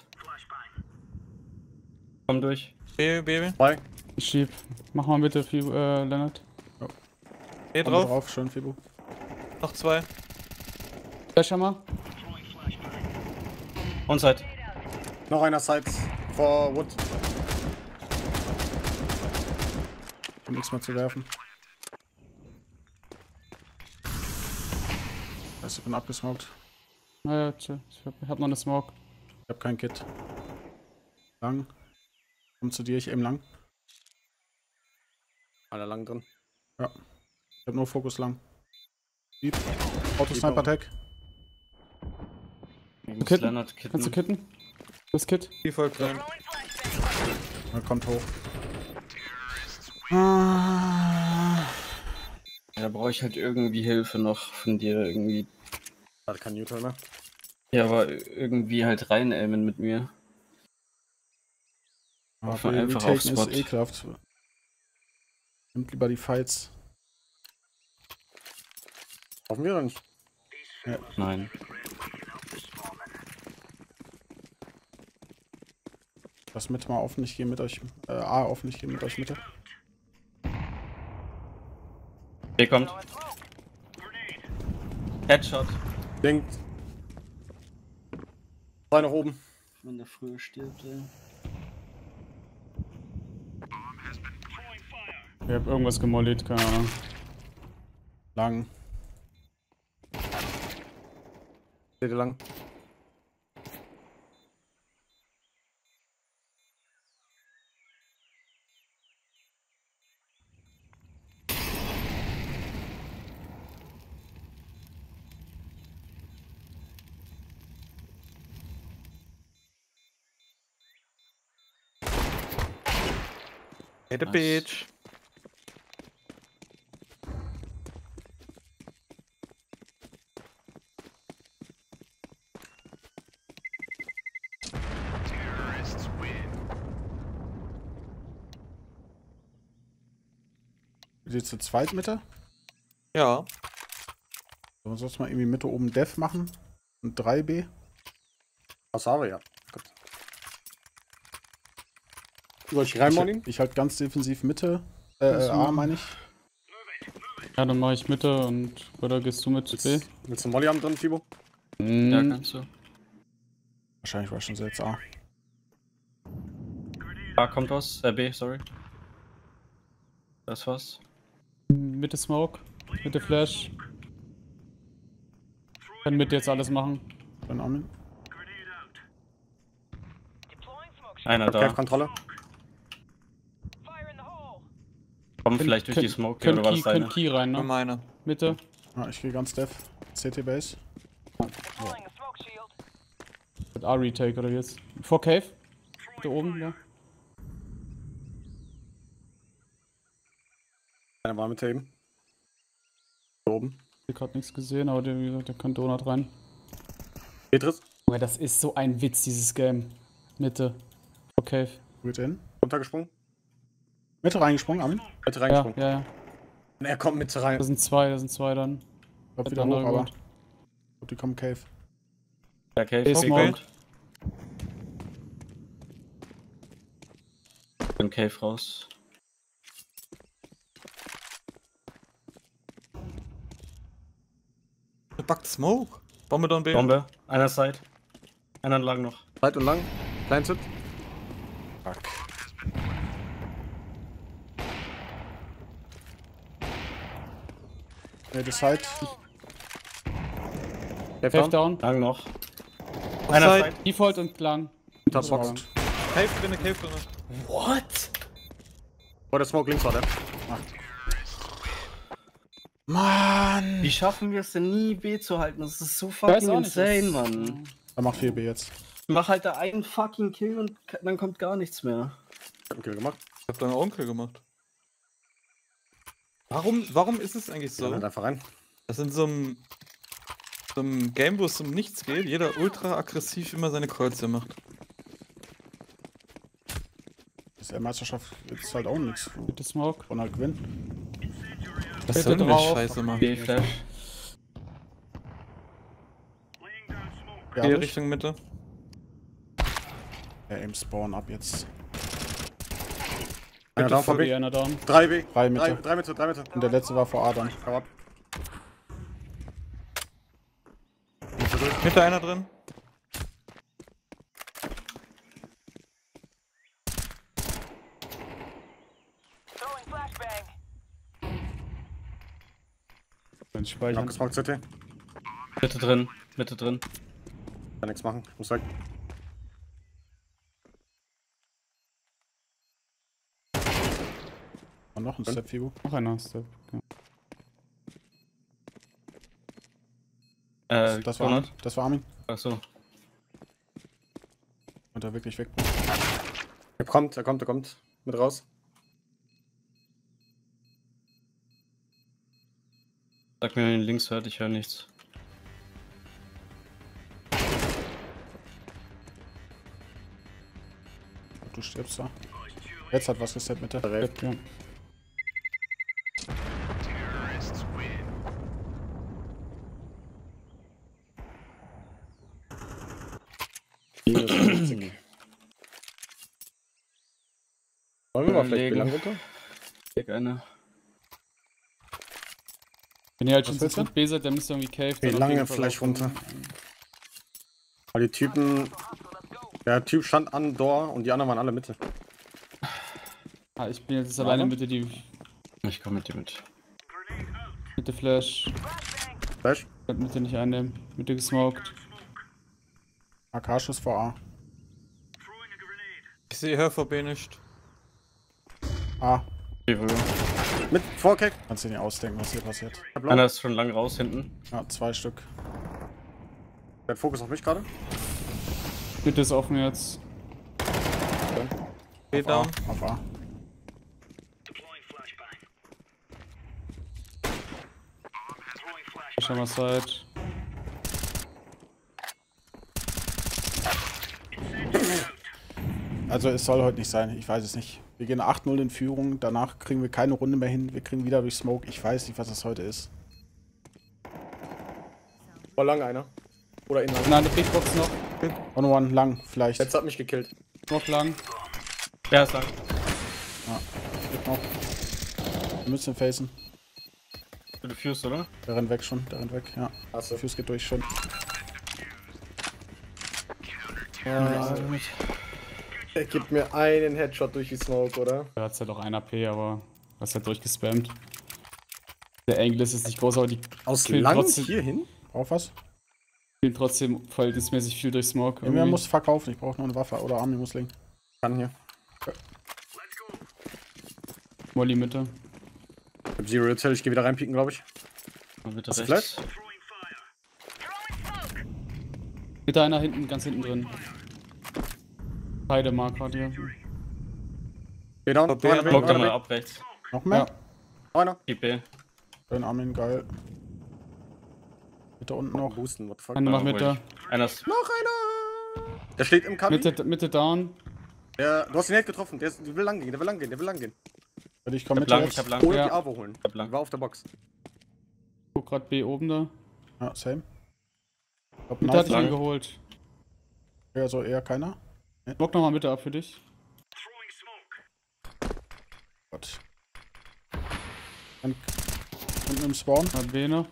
Komm durch. B. 2. Ich schieb. Mach mal bitte, Leonard. B Komm drauf. drauf, schön, Fibu. Noch 2. Flasher mal. Onside. Noch einer Sides vor Wood. Ich hab nichts mehr zu werfen. Ich bin abgesmoked. Naja, chill. Ich hab noch eine Smoke. Ich hab kein Kit. Lang. Komm zu dir, ich eben lang. Einer lang drin. Ja. Ich hab nur Fokus lang. Deep. Auto-Sniper-Tag. Ich muss Kitten? Leonard kitten. Kannst du kitten? Das Kit? Die folgt rein. Er kommt hoch. Ah. Ja, da brauche ich halt irgendwie Hilfe noch von dir irgendwie. Hat kein Neutral mehr. Ja, aber irgendwie halt reinaimen mit mir. Aber Auf einfach auf Retaken ist Spot. ekelhaft. Nimmt lieber die Fights. Hoffen wir oder nicht? Nein. Das Mitte mal offen, ich gehe mit euch. A offen, ich gehe mit euch Mitte. B kommt. Headshot. Denkt. 2 nach oben. Wenn der früher stirbt, ey. Ich hab irgendwas gemollied, keine Ahnung. Lang. Seht ihr lang? Hey, the Nice. bitch. Ist jetzt zu zweit Mitte? Ja. Sollen wir sonst mal irgendwie Mitte oben Dev machen? Und 3B? Was habe ich ja. Gut. Soll ich rein, Molly? Ich halt ganz defensiv Mitte. A meine ich. Ja, dann mache ich Mitte und oder gehst du mit B? Willst du Molly haben drin, Fibo? Ja, kannst du. Wahrscheinlich war schon jetzt A. A kommt was. B, sorry. Das war's. Mitte Smoke, Mitte Flash. Kann Mitte jetzt alles machen. Dann Armin. Einer Okay, da. Kontrolle. Kommt vielleicht durch die Smoke oder war das Könnt deine? Key rein, Bei ne? meiner. Mitte. Ah, ich gehe ganz Dev. CT Base. Mit A-Retake oder jetzt? Vor Cave. Da oben, ja. Einer war Mitte eben. Hier oben. Ich hab grad nichts gesehen, aber der, wie gesagt, der kann Donut rein. Tetris. Boah, das ist so ein Witz, dieses Game. Mitte. Vor Cave. Gut hin. Runtergesprungen. Mitte reingesprungen, Armin. Mitte Ja, reingesprungen. ja, ja. Und er kommt Mitte rein. Da sind zwei dann. Ich glaub Hat wieder der hoch, andere aber. gut. Ich glaub, die kommen Cave. Ja, Cave. Ist B Smoke. kommt. Bin Cave raus. Backt Smoke. Bombe down B. Bombe. Einer Side. Einer lang noch. Weit und lang. Planted. Fuck. Ja, das halt. Cave down. Lang noch. Offside. Einer Side. Default und lang. Hinterboxt. Cave drinne, Cave drinne. What? Oh, der Smoke links war der. Mann! Wie schaffen wir es denn nie B zu halten? Das ist so Weiß fucking auch nicht, insane, das- Mann. Er macht 4B jetzt. Mach halt da einen fucking Kill und dann kommt gar nichts mehr. Ich hab einen Kill gemacht. Ich hab deinen Onkel gemacht. Warum ist es eigentlich So. so, Halt einfach rein. dass in so einem Game, wo es um nichts geht, jeder ultra aggressiv immer seine Kreuze macht? Das ist Meisterschaft ist halt auch nichts. Mitte Smoke. Von halt gewinnen. Das Bitte soll eine drauf. Scheiße machen. B Flash. Ja, Geh nicht? Richtung Mitte. Ja, im Spawn ab jetzt. Einer down vor B, B. einer down. 3B. 3 Mitte. 3 Mitte, 3 Mitte. Und der letzte war vor A dann. Komm ab. Mitte einer drin. Wenn ich speichern. Abgesmockt CT. Mitte drin. Mitte drin. Kann nichts machen. Ich muss weg. Und noch ein Step Fibu. Noch einer Step. Ja. Das war Armin. Das war Armin. Achso. Und er wirklich weg. Er kommt. Mit raus. Sag mir, wenn ihr links hört, ich höre nichts. Du stirbst da. Jetzt hat was gesetzt Mitte. Ja. Wollen wir mal vielleicht Überlegen. lang runter? Leg eine. Wenn ihr halt schon Was zu willst du? gut B seid, dann müsst ihr irgendwie Cave. Wie dann auf lange jeden Fall vielleicht laufen. runter? Weil die Typen. Der Typ stand an Door und die anderen waren alle Mitte. Ah, ich bin jetzt alleine Mitte, die Ich komme mit dir mit. Mitte Flash. Flash? Mitte nicht einnehmen. Mitte gesmoked. AK-Schuss vor A. Ich sehe hör vor B nicht. A. Mit Vorkick. Kannst du dir nicht ausdenken, was hier passiert. Einer ist schon lang raus hinten. Ja, 2 Stück. Der hat Fokus auf mich gerade. Mitte ist offen jetzt. B down. Auf A. Schau mal Side. Also es soll heute nicht sein, ich weiß es nicht. Wir gehen 8-0 in Führung, danach kriegen wir keine Runde mehr hin, wir kriegen wieder durch Smoke. Ich weiß nicht, was das heute ist. War lang einer. Oder in Nein, eine Big Box noch. One lang, vielleicht. Jetzt hat mich gekillt. Noch lang. Der ist lang. Geht noch. Wir müssen facen. Du defused, oder? Der rennt weg schon, der rennt weg, ja. Achso. Fuse geht durch schon. Er gibt mir einen Headshot durch die Smoke, oder? Da hat's ja doch 1 AP, aber was hat durchgespammt. Der Angle ist jetzt nicht groß, aber die Aus killen lang trotzdem, hierhin? Braucht was? killen trotzdem verhältnismäßig viel durch Smoke. Irgendwer irgendwie. muss verkaufen, ich brauche noch eine Waffe oder Army muss legen. Kann hier. Molly Mitte. Ich hab Zero Hotel, ich geh wieder reinpieken, glaube ich. Mal bitte Hast du rechts. Mitte einer hinten, ganz hinten drin. Beide mal gerade hier. Geh down. B, Einer, Block da mal einer, ab rechts. Noch mehr? einer. Gib B. Den Armin, geil. Bitte unten noch. Boosten, what the fuck. Eine macht Ja, Mitte. Einer ist. Noch einer! Der steht im Kamin. Mitte down. Der, du hast ihn nicht getroffen. Der will lang gehen, der will lang gehen, der will lang gehen. Ich komme Ich hab mit lang, jetzt. ich hab lang. Oder Ja. die Avo holen. hab lang. War auf der Box. Guck grad B oben da. Ja, same. Ich glaub, Mitte hat ihn lang. geholt. Also eher keiner. Block nochmal Mitte ab für dich. Gott. Und unten im Spawn. Mal B noch.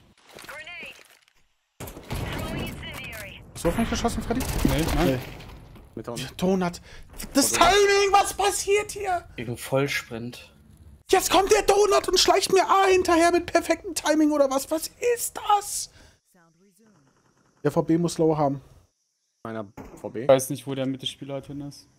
Hast du auf mich geschossen, Freddy? Nee, nein. Nee. Mit da unten. Donut. Das Timing, was passiert hier? Gegen Vollsprint. Jetzt kommt der Donut und schleicht mir A hinterher mit perfektem Timing oder was? Was ist das? Der VB muss Low haben. Einer VB. Ich weiß nicht, wo der Mittelspieler halt hin ist.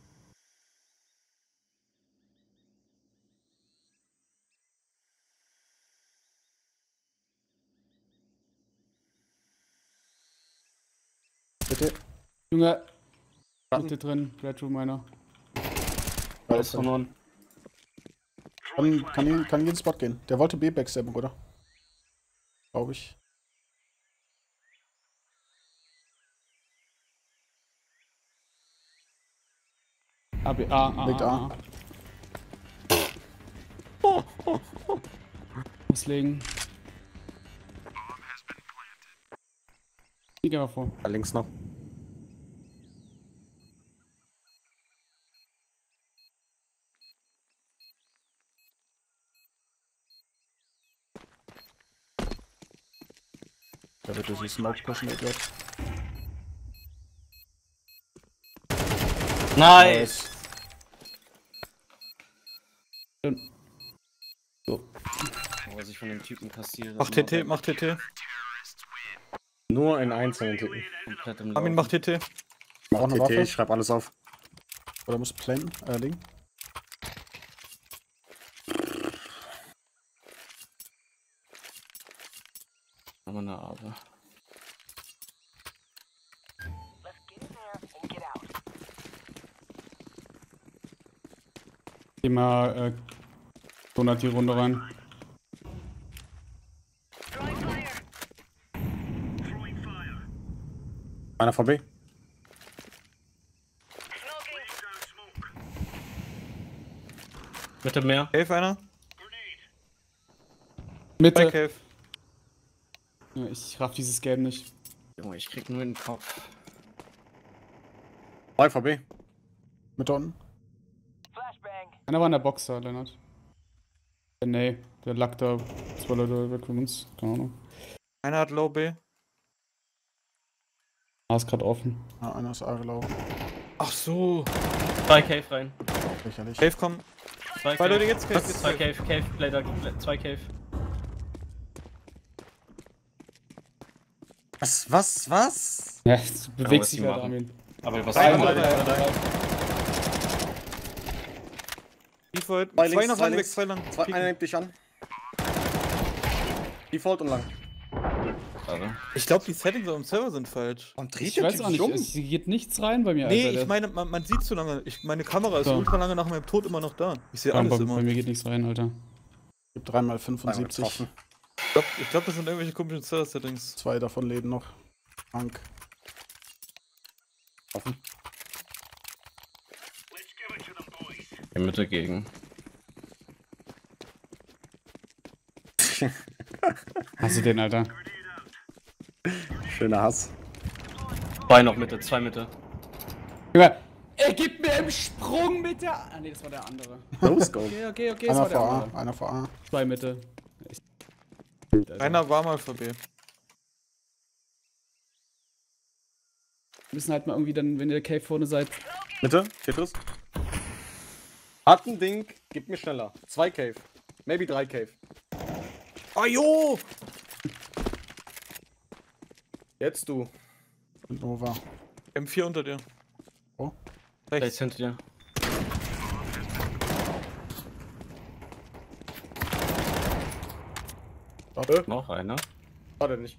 Bitte. Junge. Mitte drin. Red Room einer. Da ist noch ein. Kann jeden Spot gehen. Der wollte B backstabben, oder? Glaube ich. A, B, A. Legt A. Muss legen. Ich geh mal vor. Da links noch. Der wird durch die Smoke pushen, der Idiot. Nice! So. Was ich von dem Typen kassiere. Mach TT, mach TT. Nur in einzelnen Ticken. Komplett im Armin, Laufen. mach TT. Auch eine TT, Waffe? ich schreib alles auf. Oder muss planten? Legen? Aber eine Aber. Geh mal Donut die Runde rein. Einer VB. Bitte mehr. Cave einer? Bei Mitte. Cave. Ja, ich raff dieses Game nicht. Junge, ich krieg nur in den Kopf. 2 VB. Mit unten? Einer war in der Box da, Lennart. Nee, der lag da 2 Leute weg von uns. Keine Ahnung. Einer hat Low B. A ist gerade offen. Ja, einer ist A gelaufen. Ach so. 2 Cave rein. Lächerlich. Cave kommen. 2 Zwei Leute, Cave. jetzt Cave. Jetzt 2 Cave. Cave, Cave, Blätter, 2 Cave. Was? Ja, du bewegst was dich die halt, machen. Armin. Aber was Drei, soll drei, das? Default. Zwei Zwei links, noch zwei lang weg, links. zwei lang. Einer nimmt dich an. Default und lang. Ich glaube, die Settings auf dem Server sind falsch. Und Ich weiß auch nicht, es geht nichts rein bei mir, Nee, Alter. ich meine, man sieht zu lange. Meine Kamera ist So. ultra lange nach meinem Tod immer noch da. Ich sehe Ja, alles bei immer. mir geht nichts rein, Alter. Gibt 3x75. getroffen. Ich glaube, das sind irgendwelche komischen Server-Settings. 2 davon leben noch. Krank. Offen. Die Mitte gegen. Hast du den, Alter? Schöner Hass. 2 noch Mitte, 2 Mitte. Junge, er gibt mir im Sprung mit der... Ah, nee, das war der andere. Los, go. Okay, das Einer war der vor A, andere. einer vor A. 2 Mitte. Einer war mal vor B. Wir müssen halt mal irgendwie dann, wenn ihr der Cave vorne seid... Mitte, Tetris. Hat ein Ding, gib mir schneller. 2 Cave. Maybe 3 Cave. Oh jo! Jetzt du. Und Nova. M4 unter dir. Oh. Rechts hinter dir. Noch einer. Warte nicht.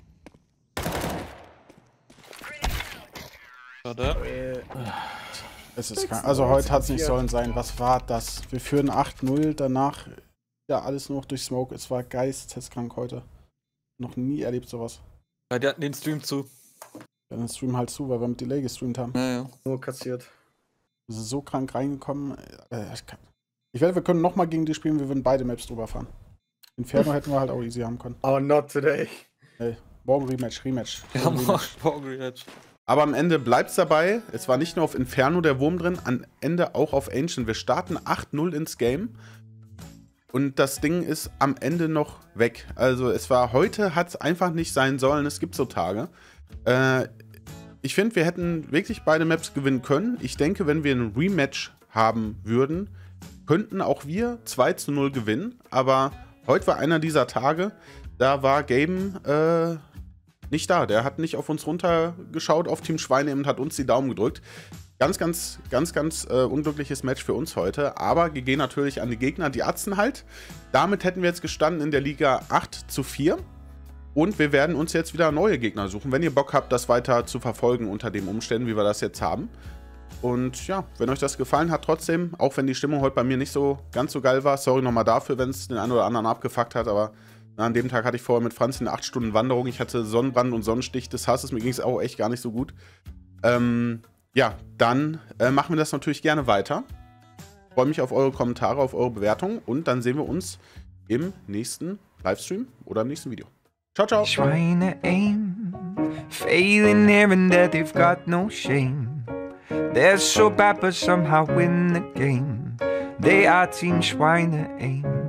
Schade. Es ist krank. Also heute hat es nicht sollen sein. Was war das? Wir führen 8-0, danach ja alles nur noch durch Smoke. Es war geisteskrank heute. Noch nie erlebt sowas. Ja, die hatten den Stream zu. Wir hatten den Stream halt zu, weil wir mit Delay gestreamt haben. Ja. Nur kassiert. Wir sind so krank reingekommen. Ich wette, wir können nochmal gegen die spielen, wir würden beide Maps drüber fahren. Inferno hätten wir halt auch easy haben können. Aber not today. Ey, morgen Rematch. Wir haben auch Rematch. Aber am Ende bleibt's dabei. Es war nicht nur auf Inferno der Wurm drin, am Ende auch auf Ancient. Wir starten 8-0 ins Game. Und das Ding ist am Ende noch weg. Also es war heute, hat es einfach nicht sein sollen. Es gibt so Tage. Ich finde, wir hätten wirklich beide Maps gewinnen können. Ich denke, wenn wir ein Rematch haben würden, könnten auch wir 2-0 gewinnen. Aber heute war einer dieser Tage, da war Gaben nicht da. Der hat nicht auf uns runtergeschaut, auf Team Schweine und hat uns die Daumen gedrückt. Ganz unglückliches Match für uns heute. Aber GG natürlich an die Gegner, die Atzen halt. Damit hätten wir jetzt gestanden in der Liga 8-4. Und wir werden uns jetzt wieder neue Gegner suchen, wenn ihr Bock habt, das weiter zu verfolgen unter den Umständen, wie wir das jetzt haben. Und ja, wenn euch das gefallen hat, trotzdem, auch wenn die Stimmung heute bei mir nicht so ganz so geil war, sorry nochmal dafür, wenn es den einen oder anderen abgefuckt hat, aber an dem Tag hatte ich vorher mit Franz eine 8 Stunden Wanderung, ich hatte Sonnenbrand und Sonnenstich des Hasses, mir ging es auch echt gar nicht so gut. Ja, dann machen wir das natürlich gerne weiter. Ich freue mich auf eure Kommentare, auf eure Bewertungen und dann sehen wir uns im nächsten Livestream oder im nächsten Video. Ciao, ciao. Trying to aim, failing there and there, they've got no shame. They're so bad but somehow win the game. They are Team Schweine Aim.